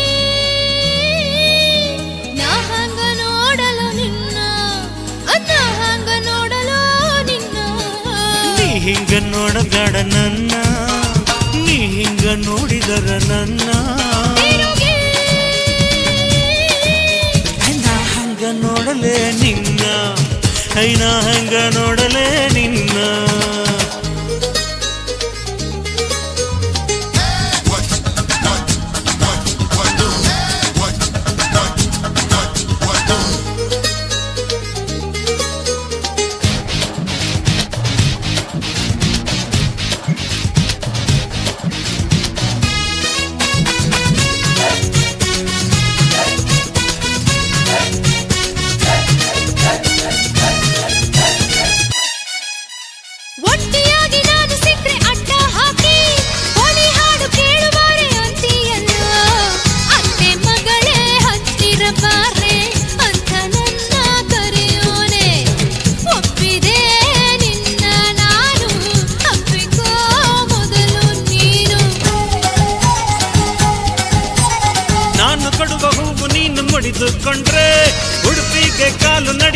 ನಾ ಹಂಗ ನೋಡಲು ನಿನ್ನ ನಾ ಹಂಗ ನೋಡಲು ನಿನ್ನ ನೀ ಹಿಂಗ ನೋಡಬೇಡ ನನ್ನ ನೀ ಹಿಂಗ ನೋಡಿದರ ನನ್ನ ತಿರುಗಿ ನಾ ಹಂಗ ನೋಡಲೆ ನಿನ್ನ ನಾ ಹಂಗ ನೋಡಲೆ ನಿನ್ನ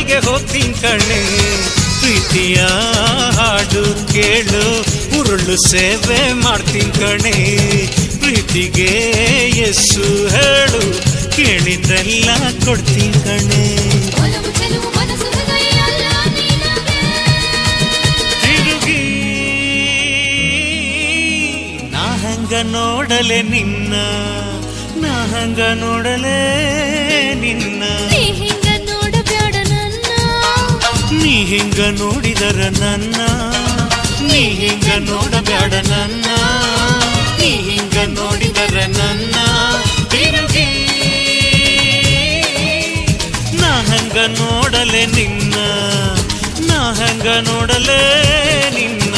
ಕಾಡಿಗೆ ಹೋಗ್ತೀನಿ ಕಣೆ ಪ್ರೀತಿಯ ಹಾಡು ಕೇಳು ಉರುಳು ಸೇವೆ ಮಾಡ್ತೀನಿ ಕಣೆ ಪ್ರೀತಿಗೆ ಎಸ್ಸು ಹೇಳು ಕೇಳಿದ್ದೆಲ್ಲ ಕೊಡ್ತೀನಿ ಕಣೆ ತಿರುಗಿ ನಾ ಹಂಗ ನೋಡಲೆ ನಿನ್ನ ನಾ ಹಂಗ ನೋಡಲೆ ನಿನ್ನ ನೀ ಹಿಂಗ ನೋಡಿದರ ನನ್ನ ನೀ ಹಿಂಗ ನೋಡಬೇಡ ನನ್ನ ನೀ ಹಿಂಗ ನೋಡಿದರ ನನ್ನ ತಿರುಗಿ ನಾ ಹಂಗ ನೋಡಲೆ ನಿನ್ನ ನಾ ಹಂಗ ನೋಡಲೆ ನಿನ್ನ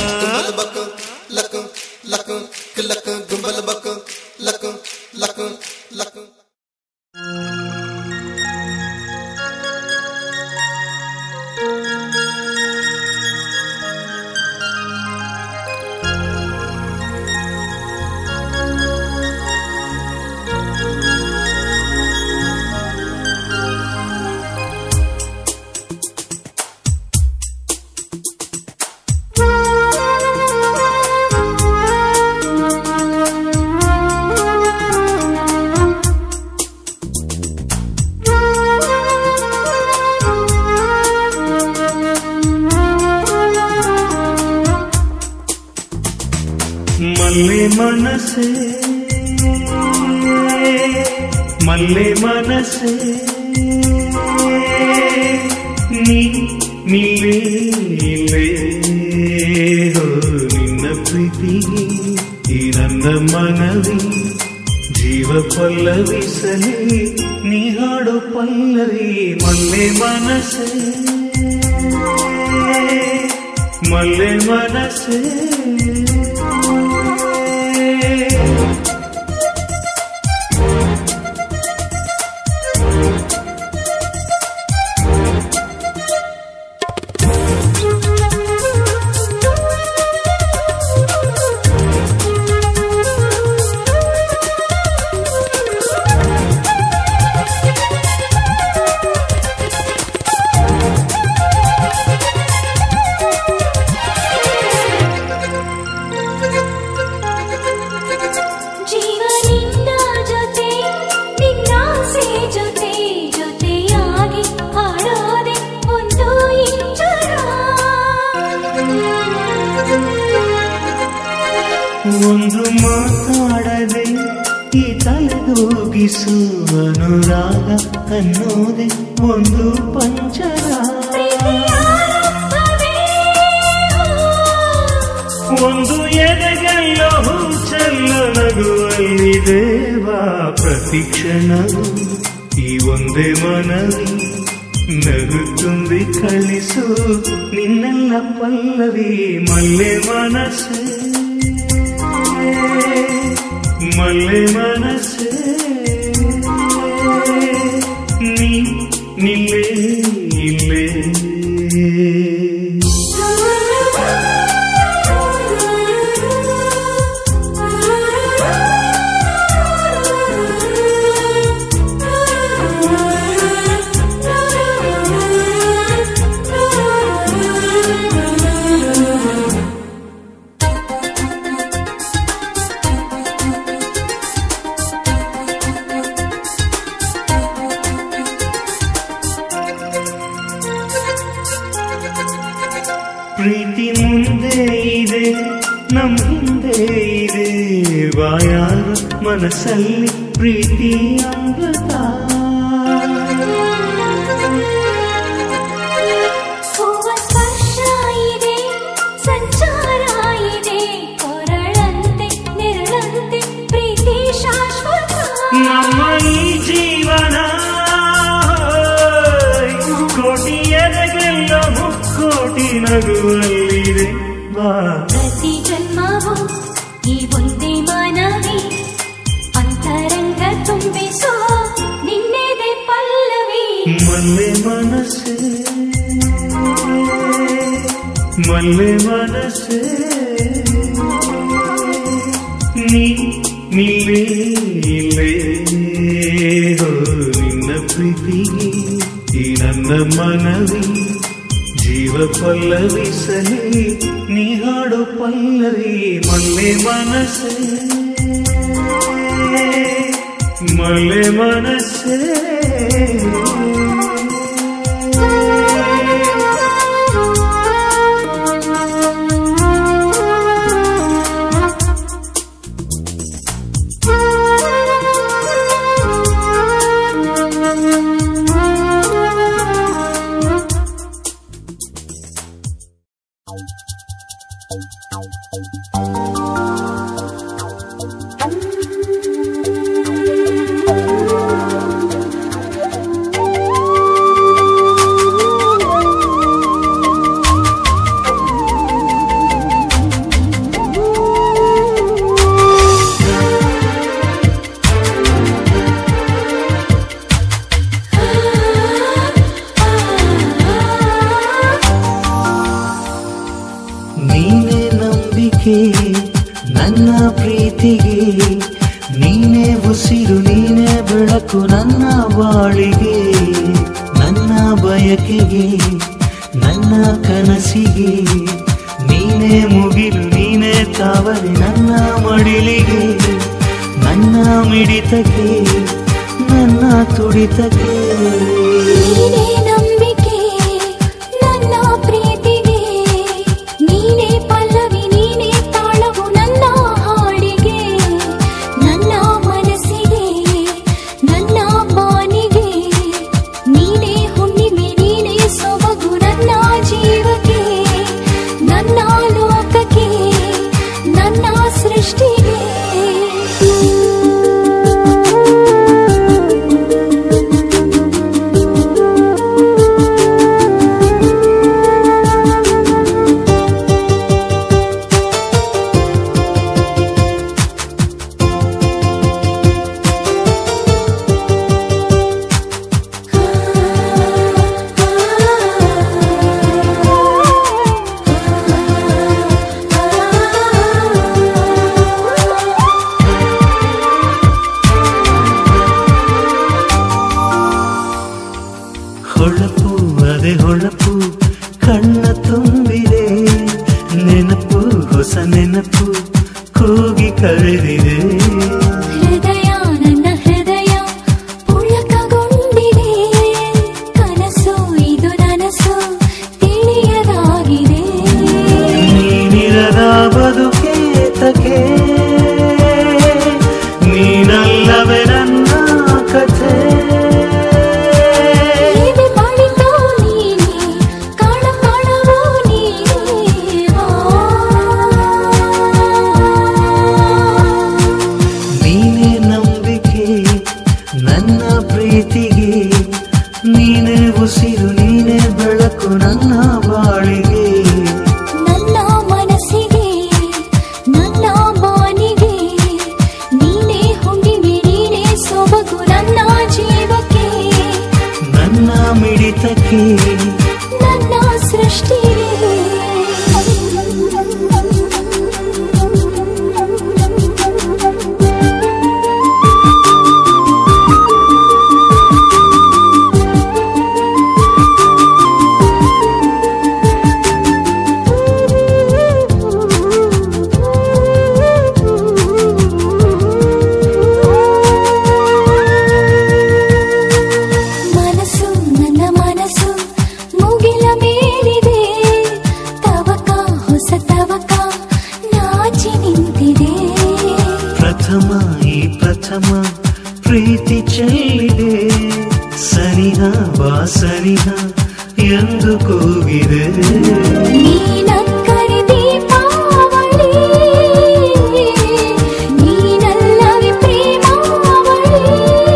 ಮಲ್ಲೆ ಮನಸ್ಸೆ ಮಲ್ಲೆ ಮನಸ್ಸೆ ನೀ ನಿಲ್ಲೇ ಇಲ್ಲೇ ಹೋ ನಿನ್ನ ಪ್ರೀತಿಗೆ ಈ ನನ್ನ ಮನವಿ ಜೀವ ಪಲ್ಲವಿಸಲಿ ನೀ ಹಾಡೋ ಪಲ್ಲವಿ ಮಲ್ಲೆ ಮನಸ್ಸೆ ಮಲ್ಲೆ ಮನಸ್ಸೆ ಒಂದು ಮಾತಾಡದೆ ಈ ತಲೆದೂಗಿಸು ಅನುರಾಗ ಅನ್ನೋದೆ ಒಂದು ಪಂಚರ ಒಂದು ಎದೆಗೆಲ್ಲೋ ಚೆಲ್ಲ ನಗುವಲ್ಲಿ ದೇವಾ ಪ್ರತಿಕ್ಷಣವು ಈ ಒಂದೇ ಮನವಿ ನಗು ತುಂಬಿ ಕಳಿಸು ನಿನ್ನೆಲ್ಲ ಪಲ್ಲವಿ ಮಲ್ಲೆ ಮನಸ್ಸೆ ಮಲ್ಲೆ ಮನಸ್ಸೆ ನೀ ನಿಲ್ಲೇ ಇಲ್ಲೇ ಪ್ರೀತಿ ಮುಂದೆ ಇದೆ ನಮ್ಮ ಹಿಂದೆ ಇದೆ ವಾಯಾರ ಮನಸ್ಸಲ್ಲಿ ಪ್ರೀತಿ ಅಮೃತ ಸ್ಪರ್ಶ ಇದೆ ಸಂಚಾರ ಇದೆ ಕೊರಳಂತೆ ನೆರಳಂತೆ ಪ್ರೀತಿ ಶಾಶ್ವತ ನಮ್ಮ ಈ ಜೀವನ ಕೋಟಿ ಎದೆಗೆಲ್ಲ ಮುಕ್ಕೋಟಿ ನಗುವಲ್ಲಿದೆ ಪ್ರತಿ ಜನ್ಮವು ಈ ಒಂದೇ ಮನವಿ ಅಂತರಂಗ ತುಂಬಿಸೋ ನಿನ್ನೆದೆ ಪಲ್ಲವಿ ಮಲ್ಲೆ ಮನಸ್ಸೆ ಮಲ್ಲೆ ಮನಸ್ಸೆ ನೀ ನಿಲ್ಲೇ ಇಲ್ಲೇ ಹೋ ನಿನ್ನ ಪ್ರೀತಿಗೆ ಈ ನನ್ನ ಮನವಿ ಜೀವ ಪಲ್ಲವಿ ಸಹಿ ನೀ ಹಾಡು ಪಲ್ಲವಿ ಮಲ್ಲೆ ಮನಸ್ಸೇ ಮಲ್ಲೆ ಮನಸ್ಸೇ ನನ್ನ ಪ್ರೀತಿಗೆ ನೀನೇ ಉಸಿರು ನೀನೇ ಬೆಳಕು ನನ್ನ ಬಾಳಿಗೆ ನನ್ನ ಬಯಕೆಗೆ ನನ್ನ ಕನಸಿಗೆ ನೀನೇ ಮುಗಿಲು ನೀನೇ ತಾವರೆ ನನ್ನ ಮಡಿಲಿಗೆ ನನ್ನ ಮಿಡಿತಕ್ಕೆ ನನ್ನ ತುಡಿತಕ್ಕೆ ನೀನೇ ನಂಬಿಕೆ ನನ್ನ ಪ್ರೀತಿಗೆ ನೀನೇ ಪಲ್ಲವಿ ನೀನೇ ತಾಳವು ನನ್ನ ಹಾಡಿಗೆ ನನ್ನ ಮನಸ್ಸಿಗೆ ನನ್ನ ಬಾನಿಗೆ ನೀನೇ ಹುಣ್ಣಿಮೆ ನೀನೇ ಸೊಬಗು ನನ್ನ ಜೀವಕ್ಕೆ ನನ್ನ ಲೋಕಕ್ಕೆ ನನ್ನ ಸೃಷ್ಟಿಗೆ ಹೊಳಪು ಅದೆ ಹೊಳಪು ಕಣ್ಣ ತುಂಬಿದೆ ನೆನಪು ಹೊಸ ನೆನಪು ಕೂಗಿ ಕರೆದಿದೆ ಹೃದಯ ನನ್ನ ಹೃದಯ ಪುಳಕಗೊಂಡಿದೆ ಕನಸು ಇದು ನನಸು ತಿಳಿಯದಾಗಿದೆ ನೀನಿರದ ಬದುಕೇತಕ್ಕೆ ನೀನಲ್ಲವೇ ನನ್ನ ಕಥೆ ಪ್ರೀತಿಗೆ ನೀನೇ ಉಸಿರು ನೀನೇ ಬೆಳಕು ನನ್ನ ಬಾಳಿಗೆ ನನ್ನ ಮನಸ್ಸಿಗೆ ನನ್ನ ಬಾನಿಗೆ ನೀನೇ ಹುಣ್ಣಿಮೆ ನೀನೇ ಸೊಬಗು ನನ್ನ ಜೀವಕ್ಕೆ ನನ್ನ ಮಿಡಿತಕ್ಕೆ ನನ್ನ ಸೃಷ್ಟಿಗೆ ಪ್ರಥಮ ಈ ಪ್ರಥಮ ಪ್ರೀತಿ ಚೆಲ್ಲಿದೆ ಸನಿಹ ಬಾ ಸನಿಹ ಎಂದು ಕೂಗಿದೆ ನೀನಕ್ಕರೆ ದೀಪಾವಳಿ ನೀನಲ್ಲವೇ ಪ್ರೇಮಾವಳಿ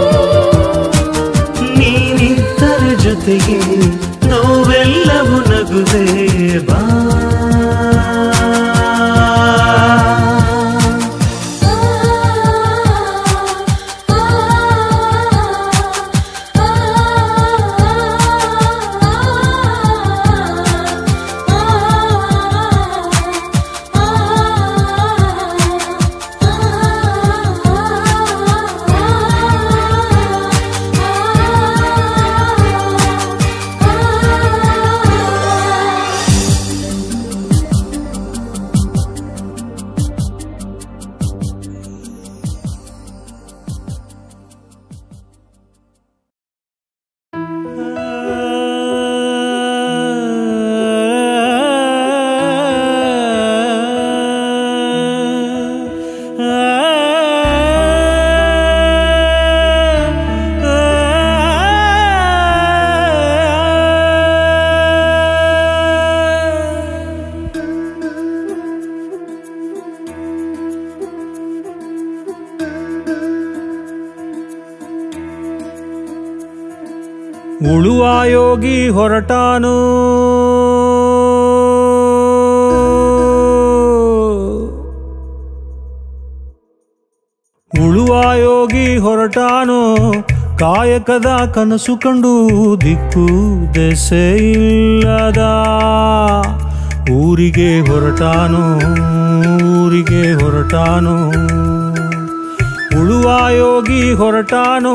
ನೀನಿದ್ದರ ಜೊತೆಗೆ ನೋವೆಲ್ಲವೂ ನಗುವೆ ಬಾ ಆ ಉಳುವ ಯೋಗಿ ಹೊರಟಾನು ಉಳುವ ಯೋಗಿ ಹೊರಟಾನು ಕಾಯಕದ ಕನಸು ಕಂಡು ದಿಕ್ಕು ದೆಸೆ ಇಲ್ಲದ ಊರಿಗೆ ಹೊರಟಾನು ಊರಿಗೆ ಹೊರಟಾನು ಉಳುವ ಯೋಗಿ ಹೊರಟಾನು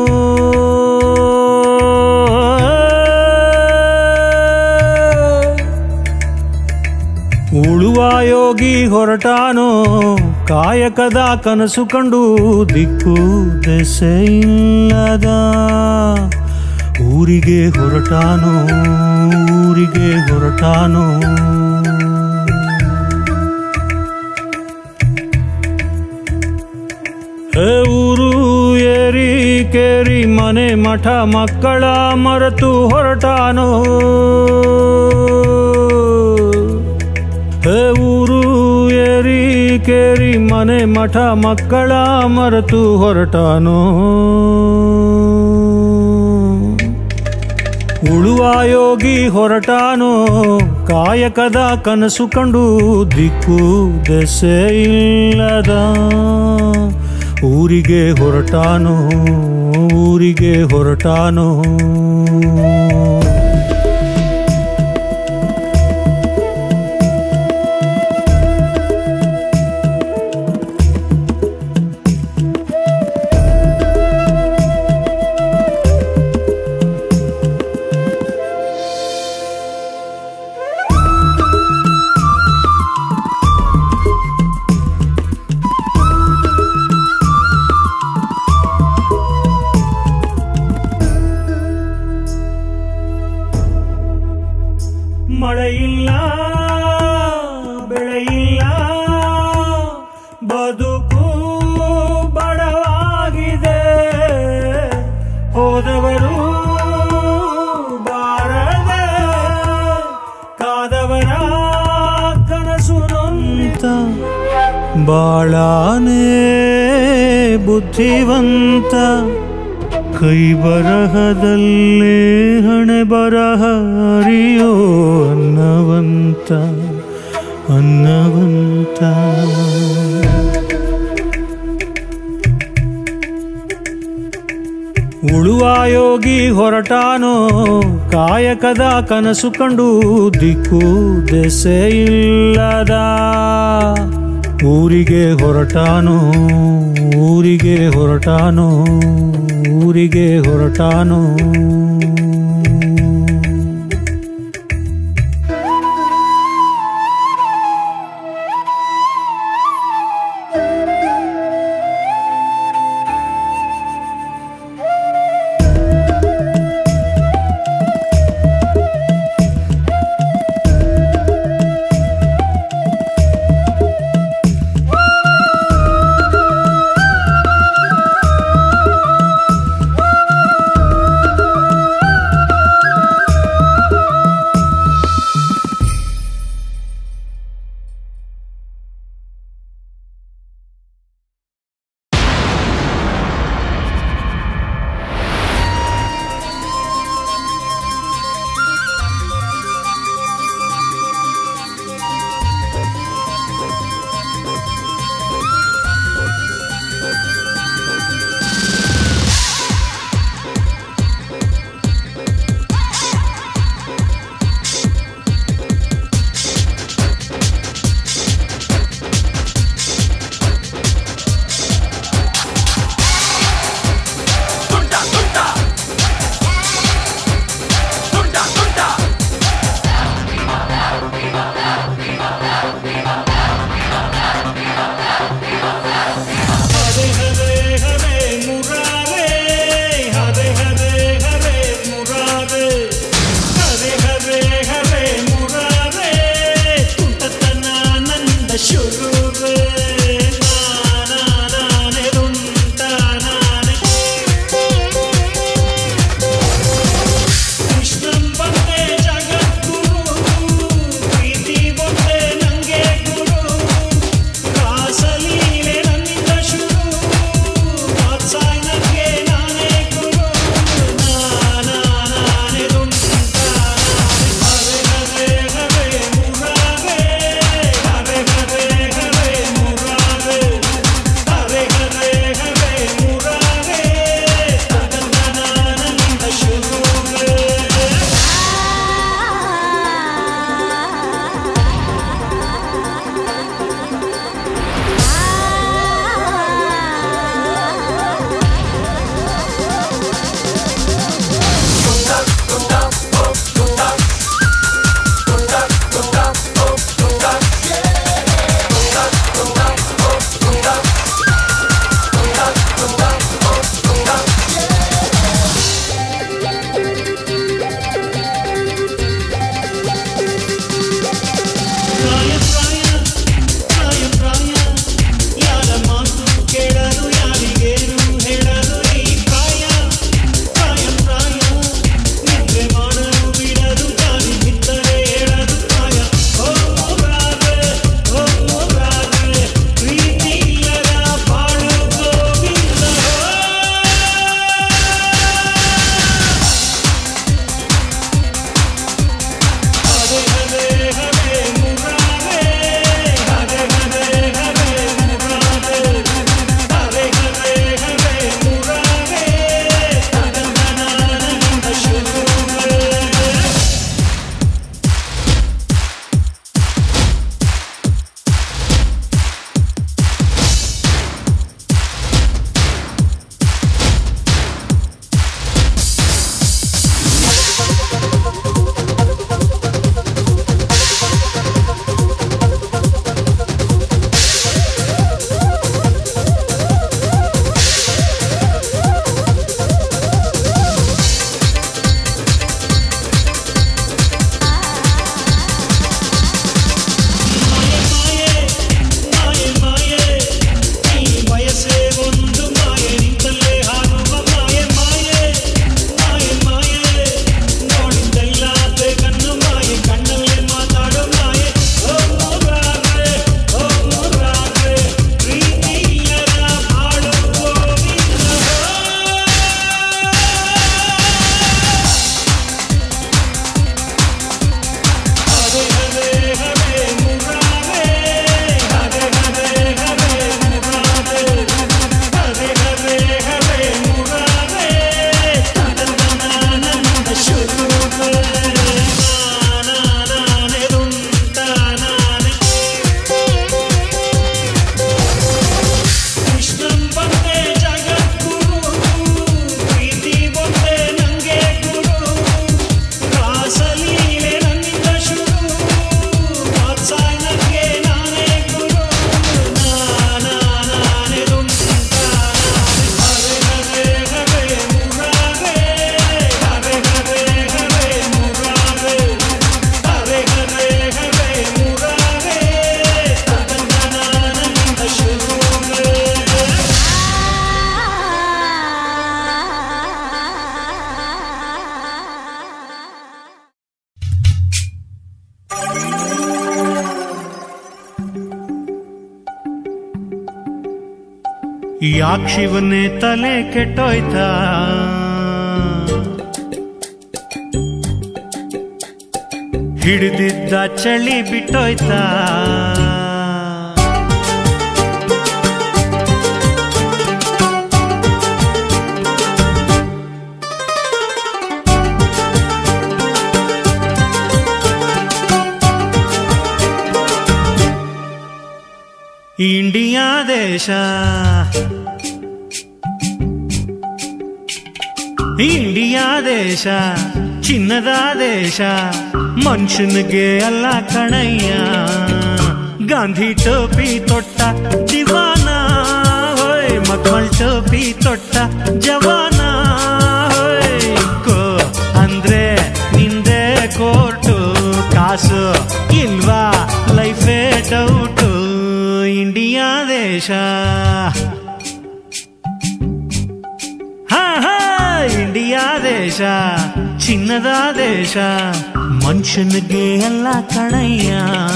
ಉಳುವ ಯೋಗಿ ಹೊರಟಾನು ಕಾಯಕದ ಕನಸು ಕಂಡು ದಿಕ್ಕು ದೆಸೆ ಇಲ್ಲದ ಊರಿಗೆ ಹೊರಟಾನು ಊರಿಗೆ ಹೊರಟಾನು ಹೇ ಊರು ಏರಿ ಕೇರಿ ಮನೆ ಮಠ ಮಕ್ಕಳ ಮರೆತು ಹೊರಟಾನು ಹೇ ಊರು ಏರಿ ಕೇರಿ ಮನೆ ಮಠ ಮಕ್ಕಳ ಮರೆತು ಹೊರಟಾನು ಉಳುವ ಯೋಗಿ ಹೊರಟಾನು ಕಾಯಕದ ಕನಸು ಕಂಡು ದಿಕ್ಕು ದೆಸೆ ಇಲ್ಲದ ಊರಿಗೆ ಹೊರಟಾನು ಊರಿಗೆ ಹೊರಟಾನು ಮಳೆಯಿಲ್ಲ ಬೆಳೆಯಿಲ್ಲ ಬದುಕು ಬಡವಾಗಿದೆ ಹೋದವರು ಬಾರದೆ ಕಾದವರ ಕನಸು ನೊಂದಿತ ಬಾಳಾನೆ ಬುದ್ಧಿವಂತ ಕೈ ಬರಹದಲ್ಲೇ ಹಣೆ ಬರಹ ಅರಿಯೋ ಅನ್ನವಂತ ಅನ್ನವಂತ ಉಳುವ ಯೋಗಿ ಹೊರಟಾನು ಕಾಯಕದ ಕನಸು ಕಂಡು ದಿಕ್ಕು ದೆಸೆ ಇಲ್ಲದ ಊರಿಗೆ ಹೊರಟಾನು ಊರಿಗೆ ಹೊರಟಾನು ಊರಿಗೆ ಹೊರಟಾನು ಯಾಕ್ ಶಿವನೇ ತಲೆ ಕೆಟ್ಟೋಯ್ತಾ ಹಿಡಿದಿದ್ದ ಚಳಿ ಬಿಟ್ಟೋಯ್ತಾ ಇಂಡಿಯಾ ದೇಶ ಇಂಡಿಯಾ ದೇಶ ಚಿನ್ನದ ದೇಶ ಮನುಷ್ಯನಿಗೆ ಅಲ್ಲ ಕಣಯ್ಯ ಗಾಂಧಿ ಟೋಪಿ ತೊಟ್ಟ ದಿವಾನ ಹೋಯ್ ಮಕ್ಕಳ್ ಟೋಪಿ ತೊಟ್ಟ ಜವಾನ ಹೋಯ್ ಕೋ ಅಂದ್ರೆ ನಿಂದೆ ಕೋರ್ಟು ಕಾಸು ಇಲ್ವಾ ಲೈಫೇ ಡೌಟು ಇಂಡಿಯಾ ದೇಶ ಹಾ ಹಾ ಇಂಡಿಯಾ ದೇಶ ಚಿನ್ನದ ದೇಶ ಮನುಷ್ಯನಿಗೆ ಎಲ್ಲ ಕಣಯ್ಯ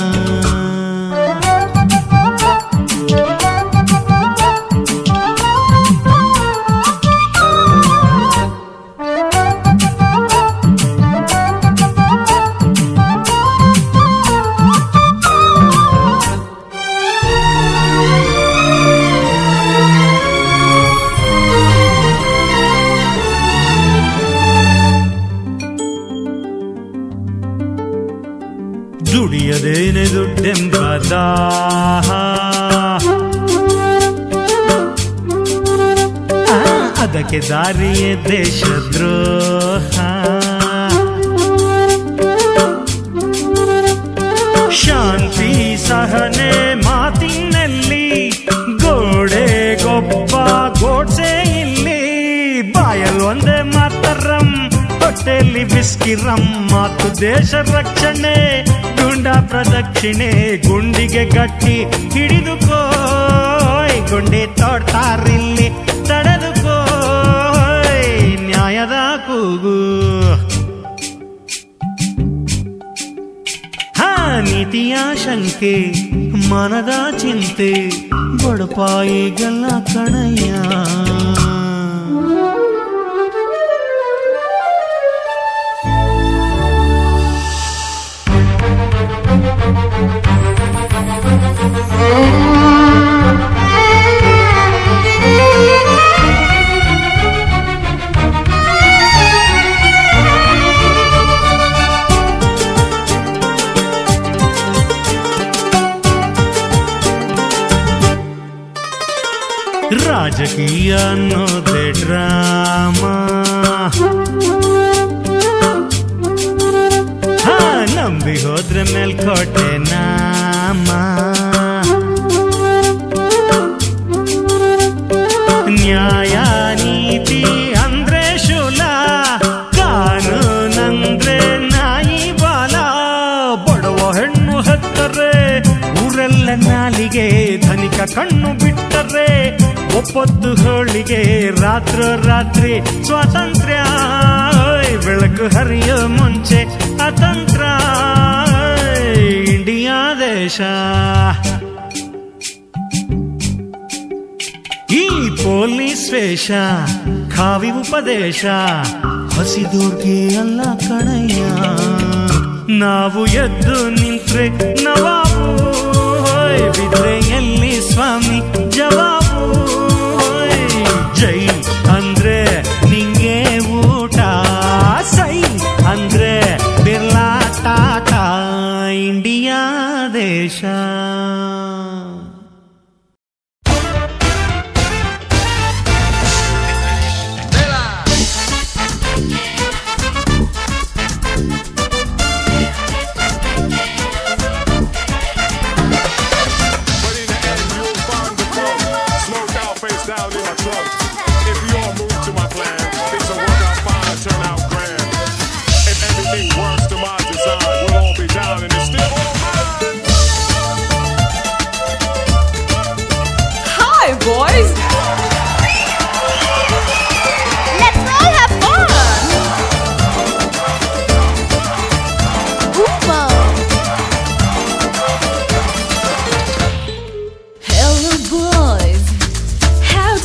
ದುಡಿಯದೇನೆ ದುಡ್ಡೆಂಬದ ಅದಕ್ಕೆ ದಾರಿಯೇ ದೇಶದ್ರೋಹ ಶಾಂತಿ ಸಹನೆ ಮಾತಿನಲ್ಲಿ ಗೋಡೆ ಗೊಬ್ಬ ಗೋಡ್ಸೆ ಇಲ್ಲಿ ಬಾಯಲ್ ಒಂದೇ ಮಾತರಂ ಹೊಟ್ಟೆಯಲ್ಲಿ ಬಿಸ್ಕಿ ರಮ್ ಮಾತು ದೇಶ ರಕ್ಷಣೆ ಗುಂಡ ಪ್ರದಕ್ಷಿಣೆ ಗುಂಡಿಗೆ ಗಟ್ಟಿ ಹಿಡಿದುಕೋ ಗುಂಡಿ ತೋಡ್ತಾರಿಲ್ಲಿ ತಡೆದುಕೋ ನ್ಯಾಯದ ಕೂಗು ಹಾ ನೀತಿಯ ಶಂಕೆ ಮನದ ಚಿಂತೆ ಬಡಪಾಯಿಗಲ್ಲ ಕಣಯ್ಯ ರಾಜಕೀಯ ಅನ್ನೋದೇ ಡ್ರಾಮಾ ಹಾ ನಂಬಿ ಹೋದ್ರೆ ಮೇಲ್ಕೋಟೆ ನಾಮ ನ್ಯಾಯ ನೀತಿ ಅಂದ್ರೆ ಶೂಲ ಕಾನೂನಂದ್ರೆ ನಾಯಿ ಬಾಲ ಬಡವ ಹೆಣ್ಣು ಹತ್ತರೆ ಊರೆಲ್ಲ ನಾಲಿಗೆ ಧನಿಕ ಕಣ್ಣು ಬಿಟ್ಟರೆ ಒಪ್ಪತ್ತು ಹೋಳಿಗೆ ರಾತ್ರೋ ರಾತ್ರಿ ಸ್ವಾತಂತ್ರ್ಯ ಬೆಳಕು ಹರಿಯೋ ಮುಂಚೆ ಅತಂತ್ರ ಇಂಡಿಯಾ ದೇಶ ಈ ಪೊಲೀಸ್ ವೇಷ ಖಾವಿ ಉಪದೇಶ ಹಸಿದೋರ್ಗೆ ಅಲ್ಲ ಕಣಯ್ಯ ನಾವು ಎದ್ದು ನಿಂತ್ರೆ ನವಾಬು ಬಿದ್ರೆ ಎಲ್ಲಿ ಸ್ವಾಮಿ ಜವಾಬು ಜೈ ಅಂದ್ರೆ ನಿಂಗೆ ಊಟ ಸೈ ಅಂದ್ರೆ ಬಿರ್ಲಾ ಟಾಟಾ ಇಂಡಿಯಾ ದೇಶ Boys, let's all have fun. Oompa. Hello boys, how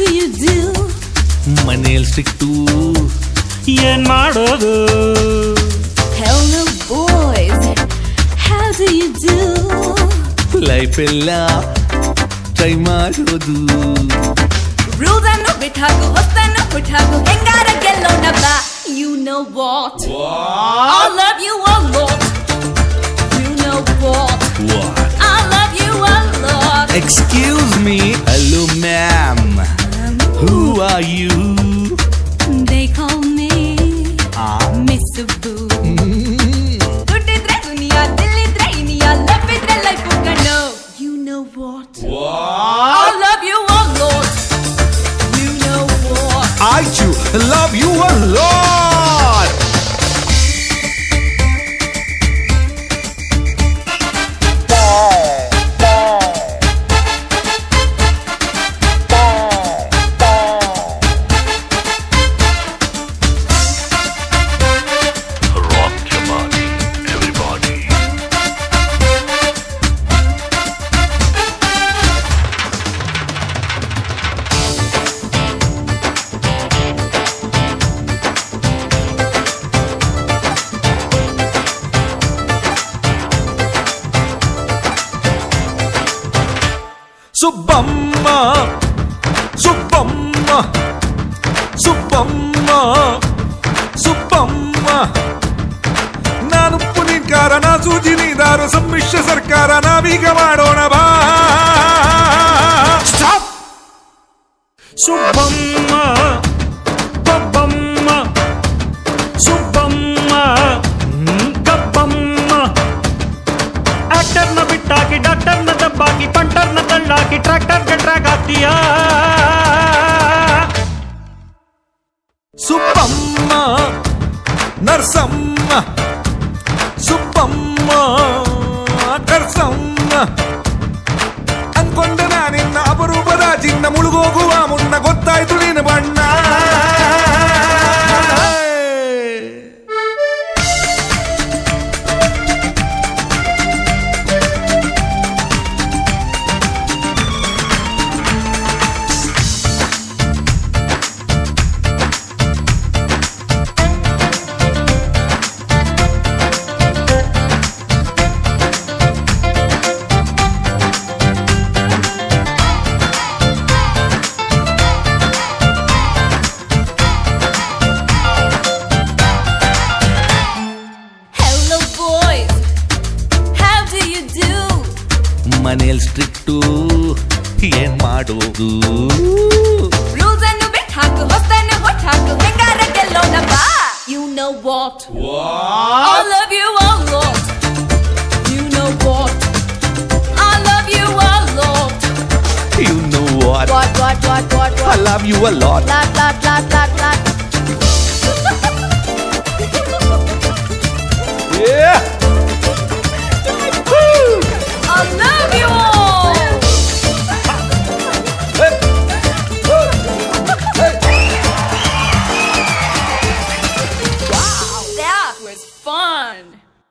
ಮನೇಲ್ ಸಿಕ್ತು ಏನ್ ಮಾಡೋದು Hello boys, how do you do? Life ಎಲ್ಲ ಟ್ರೈ ಮಾಡೋದು Rules ಅನ್ನು ಬಿಟ್ಟಾಕು ಹೊಸ್ತನ್ನು ಬಿಟ್ಟಾಕು ಹೆಂಗಾರ ಗೆಲ್ಲೋಣ ಬಾ. You know what? I love you a lot. You know what? What? I love you a lot. Excuse me, hello ma'am. Who are you? They call me Ah. Miss Boo. ದುಡ್ಡಿದ್ರೆ ದುನಿಯಾ, ದಿಲ್ಲಿದ್ರೆ ಇನಿಯಾ, love ಇದ್ರೆ life ಕಣ್ಣು. You know what? I love you a lot. You know what? I too love you a lot. Subbamma Subbamma Subbamma Subbamma ನಾನು ಪುನೀತ್ಕಾರ ನಾ ಸೂಜಿನಿದಾರು ಸಮ್ಮಿಶ್ರ ಸರ್ಕಾರ ನಾವೀಗ ಮಾಡೋಣ ಬಾ ಸ್ಟಾಪ್ ಸುಬ್ಬಮ್ಮ ಬಬ್ಬಮ್ಮ ಸುಬ್ಬಮ್ಮ ಗಬ್ಬಮ್ಮ ಆಕ್ಟರ್ನ ಬಿಟ್ಟಾಕಿ ಡಾಕ್ಟರ್ನ ದಬ್ಬಾಕಿ ಪಂಟರ್ನ ತಳ್ಳಾಕಿ ಟ್ರ್ಯಾಕ್ಟರ್ಗೆ ಟ್ರ್ಯಾಕ್ ಹಾಕ್ತೀಯಾ ಸುಬ್ಬಮ್ಮ ನರ್ಸಮ್ಮ ಸುಬ್ಬಮ್ಮ ಕರ್ಸಮ್ಮ ಅನ್ಕೊಂಡೆ ನಾನಿನ್ನ ಅಪರೂಪದ ಚಿನ್ನ ಮುಳುಗೋಗುವ ಮುನ್ನ ಗೊತ್ತಾಯ್ತು ನಿನ್ನ ಬಣ್ಣ ಮನೇಲ್ ಸ್ಟ್ರಿಕ್ಟು ಏನ್ ಮಾಡೋದು ರೂಲ್ಸ್ ಅನ್ನು ಬಿಟ್ಟು ಹಾಕು ಹೊಸ್ತನ್ನು ಹೊಟ್ಟು ಹಾಕು ಹೆಂಗಾರ ಗೆಲ್ಲೋಣ ಬಾ. You know what? I love you a lot. You know what? I love you a lot. You know what? What what what what what? I love you a lot. Lot lot lot lot lot. Yeah. I love you all. Hey. Hey. Wow, that was fun.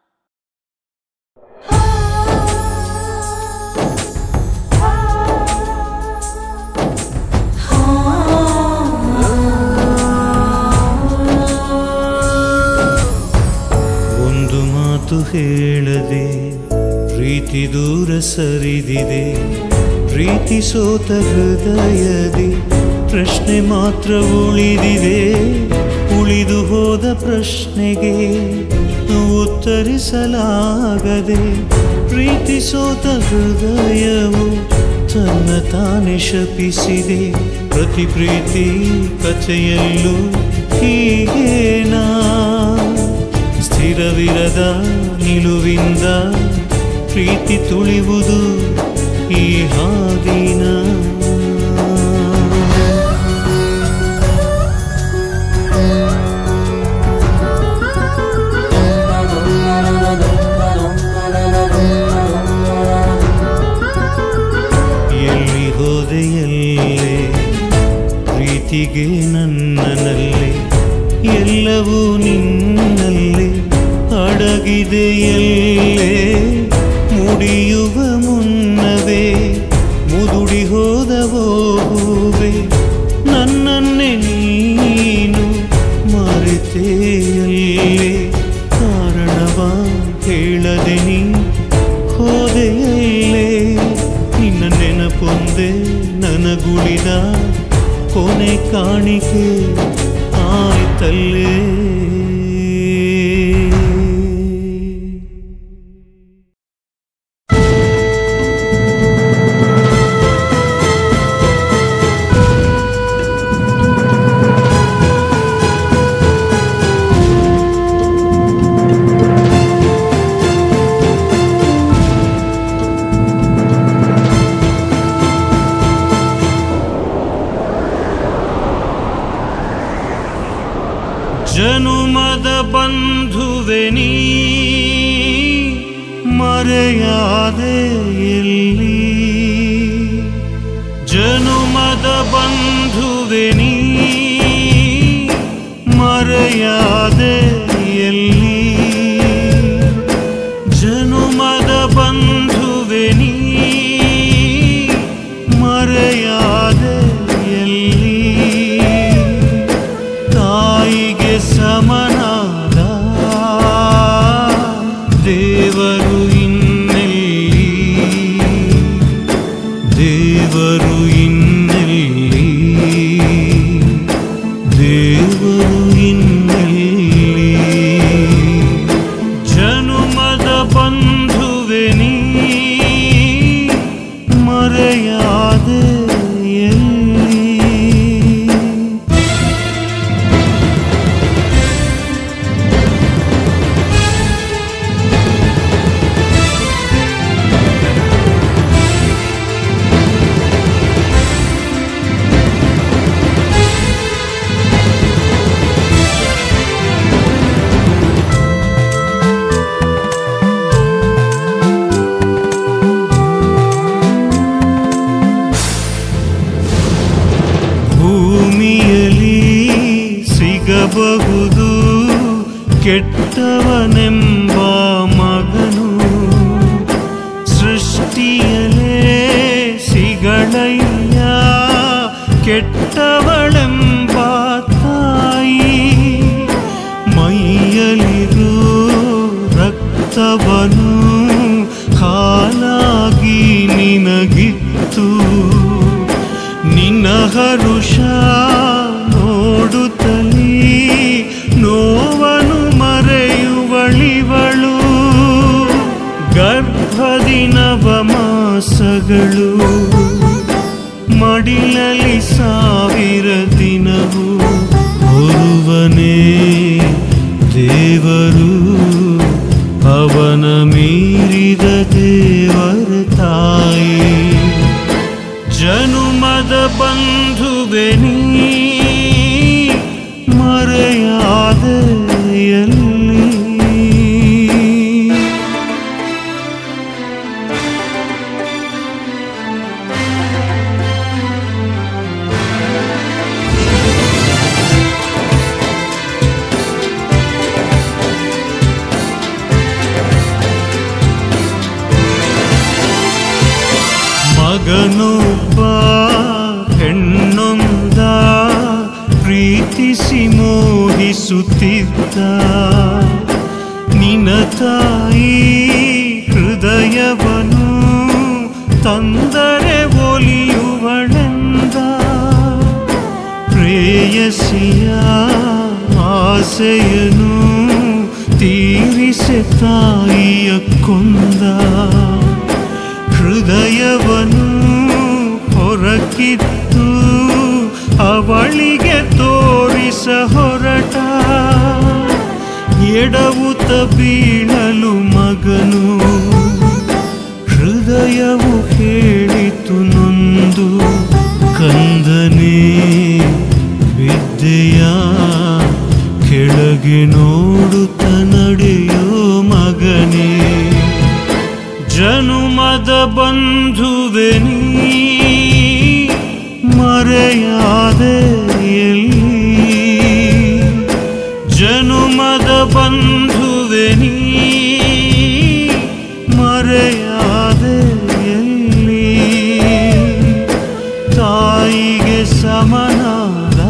ಒಂದು ಮಾತು ಹೇಳದೆ ಪ್ರೀತಿ ದೂರ ಸರಿದಿದೆ ಪ್ರೀತಿ ಸೋತ ಹೃದಯದಿ ಪ್ರಶ್ನೆ ಮಾತ್ರ ಉಳಿದಿದೆ ಉಳಿದು ಹೋದ ಪ್ರಶ್ನೆಗೆ ಉತ್ತರಿಸಲಾಗದೆ ಪ್ರೀತಿ ಸೋತ ಹೃದಯವು ತನ್ನ ತಾನೇ ಶಪಿಸಿದೆ ಪ್ರತಿ ಪ್ರೀತಿ ಕಥೆಯಲ್ಲೂ ಹೀಗೇನಾ ಸ್ಥಿರವಿರದ ನಿಲುವಿಂದ ಪ್ರೀತಿ ತುಳಿವುದು ಈ ಹಾದಿನ ಎಲ್ಲಿ ಹೋದೆಯಲ್ಲೇ ಪ್ರೀತಿಗೆ ನನ್ನನಲ್ಲೇ ಎಲ್ಲವೂ ನಿನ್ನಲ್ಲೇ ಅಡಗಿದೆಯಲ್ಲೇ ಮುಡಿಯುವ ಮುನ್ನವೇ ಮುದುಡಿ ಹೋದವೋ ಹೂವೆ ನನ್ನನ್ನೇ ನೀ ನನಗುಳಿದ ಕೊನೆ ಕಾಣಿಕೆ ಆಯ್ತಲ್ಲೇ. ಜನುಮದ ಬಂಧುವೆ ನೀ ಮರೆಯಾದೆ ಎಲ್ಲಿ, ಜನುಮದ ಬಂಧುವೆ ನೀ ಮರೆಯಾದೆ ಎಲ್ಲಿ, ಜನುಮದ ಬಂಧುವೆ ನೀ ಮರೆಯಾದೆ ಎಲ್ಲಿ, ತಾಯಿಗೆ ಸಮನಾದ ದೇವರು ಇನ್ನೆಲ್ಲಿ, ದೇವರು ಇನ್ನೆಲ್ಲಿ, ದೇವರು ಇನ್ನೆಲ್ಲಿ, ಜನುಮದ ಬಂಧುವೆ ನೀ ಮರೆಯಾದೆ ಎಲ್ಲಿ. ಭೂಮಿಯಲ್ಲಿ ಸಿಗಬಹುದು ಕೆಟ್ಟವನೆಂಬ ಮಗನು, ಸೃಷ್ಟಿಯಲೇ ಸಿಗಳಯ್ಯ ಕೆಟ್ಟವಳೆಂಬ ತಾಯಿ, ಮೈಯಲಿರೋ ರಕ್ತವನು ಹಾಲಾಗಿ ನಿನಗಿತ್ತು, ನಿನ್ನ ಹರುಷ ನೋಡುತ್ತಲೀ ನೋವನು ಮರೆಯುವಳಿವಳು, ಗರ್ಭದಿ ನವಮಾಸಗಳು ಮಡಿಲಲಿ ಸಾವಿರ ದಿನವು, ಹೊರುವನೇ ದೇವರು ಅವನ ಮೀರಿದ ದೇವರ ತಾಯಿ, ಜನುಮದ ಬಂಧುವೆ ನೀ ಮರೆಯಾದೆ ಎಲ್ಲಿ. ಮಗನೊಬ್ಬ ಹೆಣ್ಣೊಂದ ಪ್ರೀತಿಸಿ ಮೋಹಿಸುತ್ತಿದ್ದ, ನಿನ್ನ ತಾಯಿ ಹೃದಯವನ್ನು ತಂದರೆ ಒಲಿಯುವಳೆಂದ, ಪ್ರೇಯಸಿಯ ಆಸೆಯನು ತೀರಿಸೆ ತಾಯಿಯ ಕೊಂದ, ಹೃದಯವನ್ನು ಹೊರಕಿತ್ತು ಅವಳಿಗೆ ತೋರಿಸ ಹೊರಟ, ಎಡವುತ್ತ ಬೀಳಲು ಮಗನು ಹೃದಯವು ಹೇಳಿತು ನೊಂದು, ಕಂದನೇ ವಿದ್ಯೆಯ ಕೆಳಗೆ ನೋಡುತ್ತ ನಡೆಯೋ ಮಗನೇ, ಜನುಮದ ಬಂಧುವೆ ನೀ ಮರೆಯಾದೆ ಎಲ್ಲಿ, ಜನುಮದ ಬಂಧುವೆ ನೀ ಮರೆಯಾದೆ ಎಲ್ಲಿ, ತಾಯಿಗೆ ಸಮನಾದ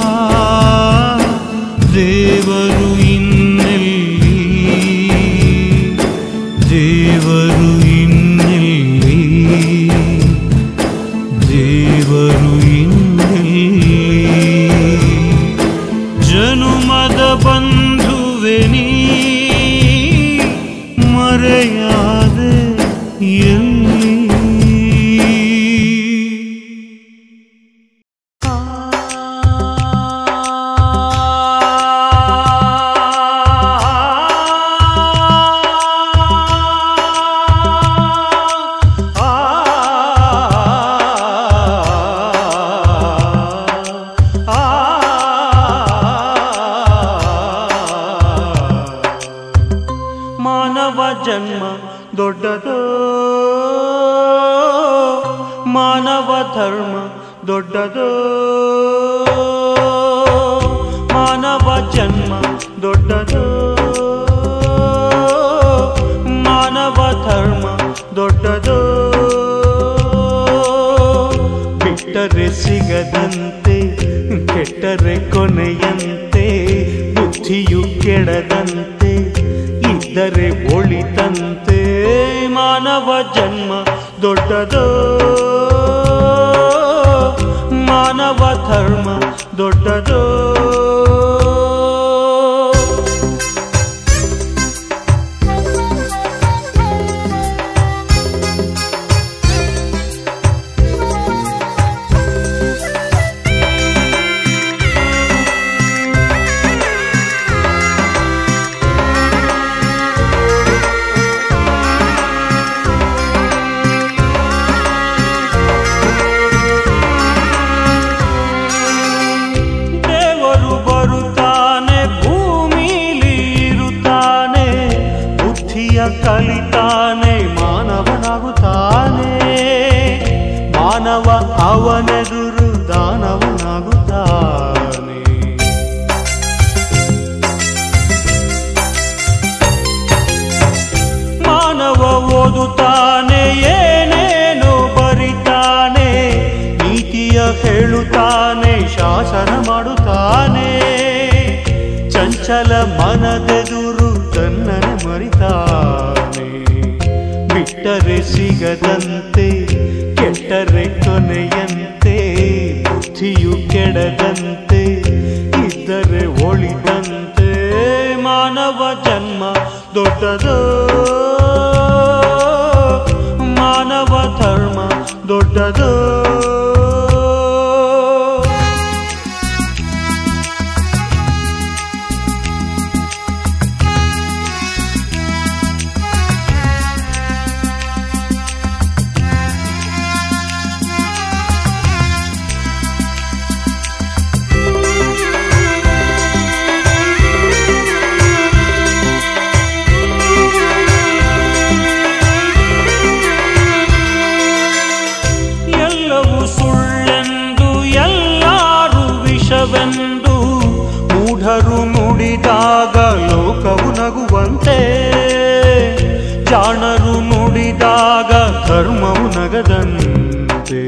ದೇವರು ಇನ್ನೆಲ್ಲಿ, ದೇವರು ಇನ್ನೆಲ್ಲಿ, ದೇವರು ಮಾನವ ಧರ್ಮ ದೊಡ್ಡದೋ ಮಾನವ ಜನ್ಮ ದೊಡ್ಡದೋ ಮಾನವ ಧರ್ಮ ದೊಡ್ಡದೋ ಬಿಟ್ಟರೆ ಸಿಗದಂತೆ ಕೆಟ್ಟರೆ ಕೊನೆಯಂತೆ ಬುದ್ಧಿಯು ಕೆಡದಂತೆ ಇದ್ದರೆ ಒಳಿತಂತೆ ಮಾನವ ಜನ್ಮ ದೊಡ್ಡದೋ ಮಾನವ ಧರ್ಮ ದೊಡ್ಡದೋ ಕಲಿತಾನೆ ಮಾನವನಾಗುತ್ತಾನೆ ಮಾನವ ಅವನೆದುರು ದಾನವನಾಗುತ್ತಾನೆ ಮಾನವ ಓದುತ್ತಾನೆ ಏನೇನೋ ಬರಿತಾನೆ ನೀತಿಯ ಹೇಳುತ್ತಾನೆ ಶಾಸನ ಮಾಡುತ್ತಾನೆ ಚಂಚಲ ಮನದೆದುರು ತನ್ನನೆ ಮರಿತಾನೆ ಬಿಟ್ಟರೆ ಸಿಗದಂತೆ ಕೆಟ್ಟರೆ ಕೊನೆಯಂತೆ ಬುದ್ಧಿಯು ಕೆಡದಂತೆ ಇದ್ದರೆ ಒಳಿತಂತೆ ಮಾನವ ಜನ್ಮ ದೊಡ್ಡದೋ ಮಾನವ ಧರ್ಮ ದೊಡ್ಡದೋ ಮೂಢರು ನುಡಿದಾಗ ಲೋಕವು ನಗುವಂತೆ ಜಾಣರು ನುಡಿದಾಗ ಧರ್ಮವು ನಗದಂತೆ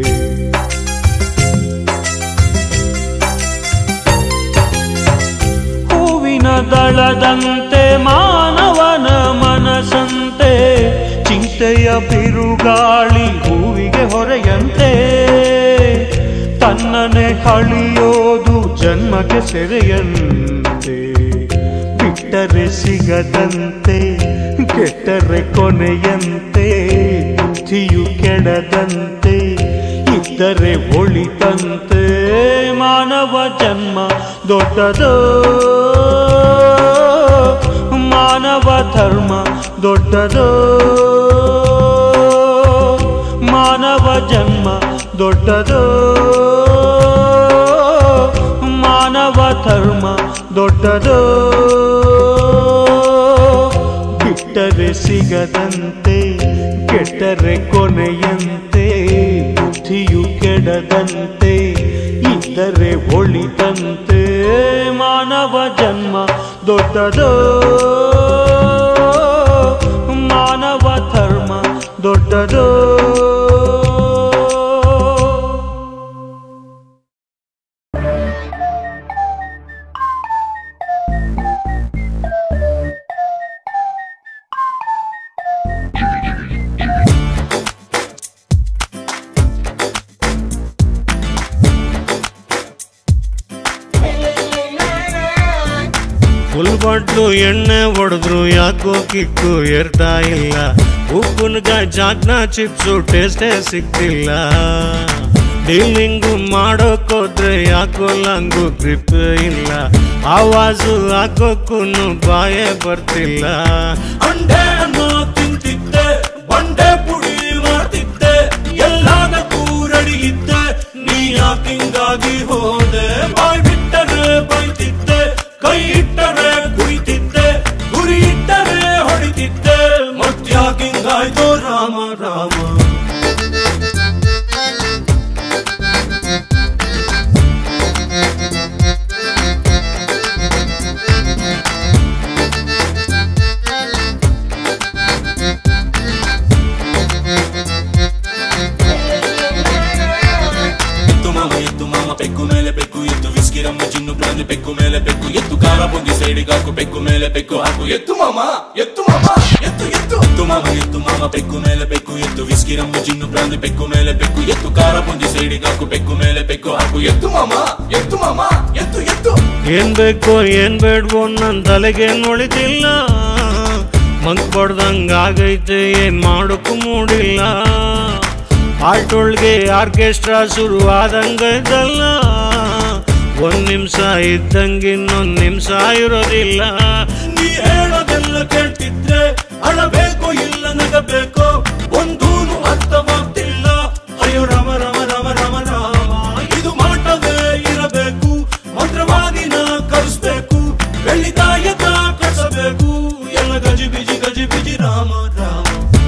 ಹೂವಿನ ದಳದಂತೆ ಮಾನವನ ಮನಸ್ಸಂತೆ ಚಿಂತೆಯ ಬಿರುಗಾಳಿ ಹೂವಿಗೆ ಹೊರೆಯಂತೆ ತನ್ನನೆ ಹಳಿಯೋದು ಜನ್ಮಕ್ಕೆ ಸೆರೆಯಂತೆ ಬಿಟ್ಟರೆ ಸಿಗದಂತೆ ಕೆಟ್ಟರೆ ಕೊನೆಯಂತೆ ಬುದ್ಧಿಯು ಕೆಡದಂತೆ ಇದ್ದರೆ ಒಳಿತಂತೆ ಮಾನವ ಜನ್ಮ ದೊಡ್ಡದೋ ಮಾನವ ಧರ್ಮ ದೊಡ್ಡದೋ ಮಾನವ ಜನ್ಮ ದೊಡ್ಡದೋ ಮಾನವ ಧರ್ಮ ದೊಡ್ಡದೋ ಬಿಟ್ಟರೆ ಸಿಗದಂತೆ ಕೆಟ್ಟರೆ ಕೊನೆಯಂತೆ ಬುದ್ಧಿಯು ಕೆಡದಂತೆ ಇದ್ದರೆ ಒಳಿತಂತೆ ಮಾನವ ಜನ್ಮ ದೊಡ್ಡದೋ ಮಾನವ ಧರ್ಮ ದೊಡ್ಡದೋ ಫುಲ್ಬಡ್ಲು ಎಣ್ಣೆ ಹೊಡೆದ್ರು ಯಾಕೋ ಕಿಕ್ಕು ಏರ್ತಾ ಇಲ್ಲ ಉಪ್ಪುನ್ಗ ಜಾಗ್ನ ಚಿಪ್ಸು ಟೇಸ್ಟೇ ಸಿಕ್ತಿಲ್ಲ ಡೀಲಿಂಗು ಮಾಡೋಕೋದ್ರೆ ಯಾಕೋ ಲಂಗು ಗ್ರಿಪ್ ಇಲ್ಲ ಆವಾಜು ಹಾಕೋಕ್ಕೂ ಬಾಯೇ ಬರ್ತಿಲ್ಲ ಅಂಡೆ ಅನ್ನೋ ತಿಂತಿದ್ದೆ ಬಂಡೆ ಪುಡಿ ಮಾಡ್ತಿದ್ದೆ ಎಲ್ಲದಕ್ಕೂ ರೆಡಿ ಇದ್ದೆ ನೀ ಯಾಕಿಂಗಾಗಿ ಹೋದೆ ಬಾಯ್ ಬಿಟ್ಟರೆ ಬೈತಿದ್ದೆ ಕೈ ಇಟ್ಟರೆ ಕುಯ್ತಿದ್ದೆ ಗುರಿ ಇಟ್ಟರೆ ಹೊಡಿತಿದ್ದೆ ಮತ್ಯಾಕಿಂಗಾಯ್ತು ರಾಮ ರಾಮ ಪೆಕ್ಕು ಮೇಲೆ ಪೆಕ್ಕು ಎತ್ತು ವಿಸ್ಕಿ ರಮ್ಮು ಚಿನ್ನು ಪ್ರಾಂದಿ ಪೆಕ್ಕು ಮೇಲೆ ಪೆಕ್ಕು ಎತ್ತು ಖಾರ ಬುಂದಿ ಸೈಡಿಗೆ ಹಾಕು ಪೆಕ್ಕು ಮೇಲೆ ಪೆಕ್ಕು ಹಾಕು ಎತ್ತು ಮಾಮ ಎತ್ತು ಮಾಮ ಎತ್ತು ಎತ್ತು ಎತ್ತು ಮಾಮ ಎತ್ತು ಮಾಮ ಪೆಕ್ಕು ಮೇಲೆ ಪೆಕ್ಕು ಎತ್ತು ವಿಸ್ಕಿ ರಮ್ಮು ಚಿನ್ನು ಪ್ರಾಂದಿ ಪೆಕ್ಕು ಮೇಲೆ ಪೆಕ್ಕು ಎತ್ತು ಖಾರ ಬುಂದಿ ಸೈಡಿಗೆ ಹಾಕು ಪೆಕ್ಕು ಮೇಲೆ ಪೆಕ್ಕು ಹಾಕು ಎತ್ತು ಮಾಮ ಎತ್ತು ಮಾಮ ಎತ್ತು ಎತ್ತು ಏನ್ ಬೇಕೋ ಏನ್ ಬೇಡ್ವೋ ನನ್ ತಲೆಗೆ ನೋಡಿದಿಲ್ಲ ಮಂಕ್ ಬಡ್ದಂಗ ಆಗೈತೆ ಏನ್ ಮಾಡೋಕ್ಕೂ ಮೂಡಿಲ್ಲ ಆಟೊಳ್ಗೆ ಆರ್ಕೆಸ್ಟ್ರಾ ಶುರುವಾದಂಗೈತಲ್ಲ ಒಂದ್ ನಿಮಿಷ ಇದ್ದಂಗೆ ಇನ್ನೊಂದ್ ನಿಮಿಷ ಇರೋದಿಲ್ಲ ನೀ ಹೇಳೋದೆಲ್ಲ ಕೇಳ್ತಿದ್ರೆ ಅಳಬೇಕೋ ಇಲ್ಲ ನಗಬೇಕೋ ಒಂದೂನು ಅರ್ಥವಾಗ್ತಿಲ್ಲ ಅಯ್ಯೋ ರಾಮ ರಾಮ ರಾಮ ರಾಮ ರಾಮ ಇದು ಮಾಟವೇ ಇರಬೇಕು ಮಂತ್ರವಾಗಿ ನಾ ಕರೆಸ್ಬೇಕು ಬೆಳ್ಳಿ ತಾಯಕ ಕಳಿಸಬೇಕು ಎಲ್ಲ ಗಜಿ ಬಿಜಿ ಗಜಿ ಬಿಜಿ ರಾಮ ರಾಮ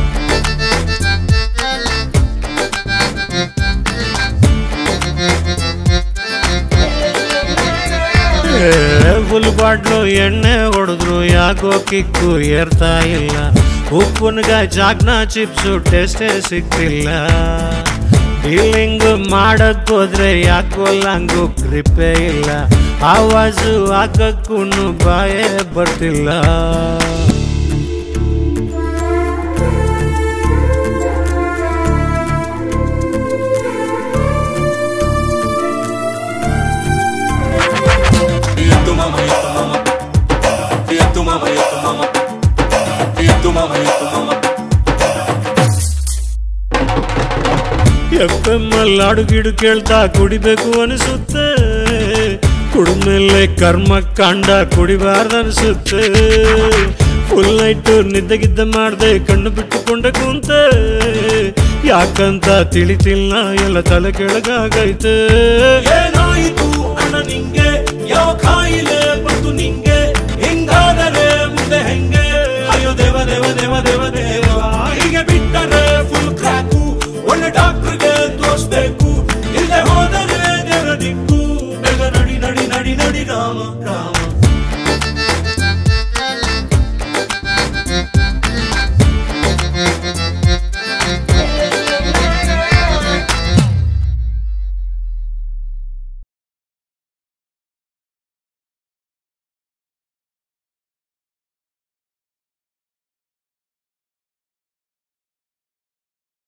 ಫುಲ್ ಬಾಟ್ಲು ಎಣ್ಣೆ ಹೊಡೆದ್ರು ಯಾಕೋ ಕಿಕ್ಕು ಏರ್ತಾ ಇಲ್ಲ ಉಪ್ಪುನ್ಗಾಯ್ ಚಾಕ್ನ ಚಿಪ್ಸು ಟೇಸ್ಟೇ ಸಿಗ್ತಿಲ್ಲ ಡೀಲಿಂಗ್ ಮಾಡಕ್ ಹೋದ್ರೆ ಯಾಕೋ ಲಾಂಗು ಗ್ರಿಪ್ಪೇ ಇಲ್ಲ ಆವಾಜು ಹಾಕಕ್ಕೂ ಬಾಯೇ ಬರ್ತಿಲ್ಲ ಎಫ್ ಎಂ ಅಲ್ಲಿ ಅಡುಗಿಡು ಕೇಳ್ತಾ ಕುಡಿಬೇಕು ಅನಿಸುತ್ತೆ ಕುಡಿದ್ಮೇಲೆ ಕರ್ಮ ಕಾಂಡ ಕುಡಿಬಾರ್ದು ಅನಿಸುತ್ತೆ ಫುಲ್ ನೈಟ್ ನಿದ್ದೆಗಿದ್ದ ಮಾಡ್ದೆ ಕಣ್ಣು ಬಿಟ್ಟುಕೊಂಡೆ ಕುಂತೆ ಯಾಕಂತ ತಿಳಿತಿಲ್ಲ ಎಲ್ಲ ತಲೆ ಕೆಳಗಾಗೈತೆ ಏನಾಯಿತು ಅಣ್ಣ ನಿಂಗೆ ಯಾವ ಕಾಯಿಲೆ ಬಂತು ನಿಂಗೆ ಹಿಂಗಾದರೆ ಮುಂದೆ ಹೆಂಗೆ ಅಯ್ಯೋ ದೇವ ದೇವ ದೇವ ದೇವ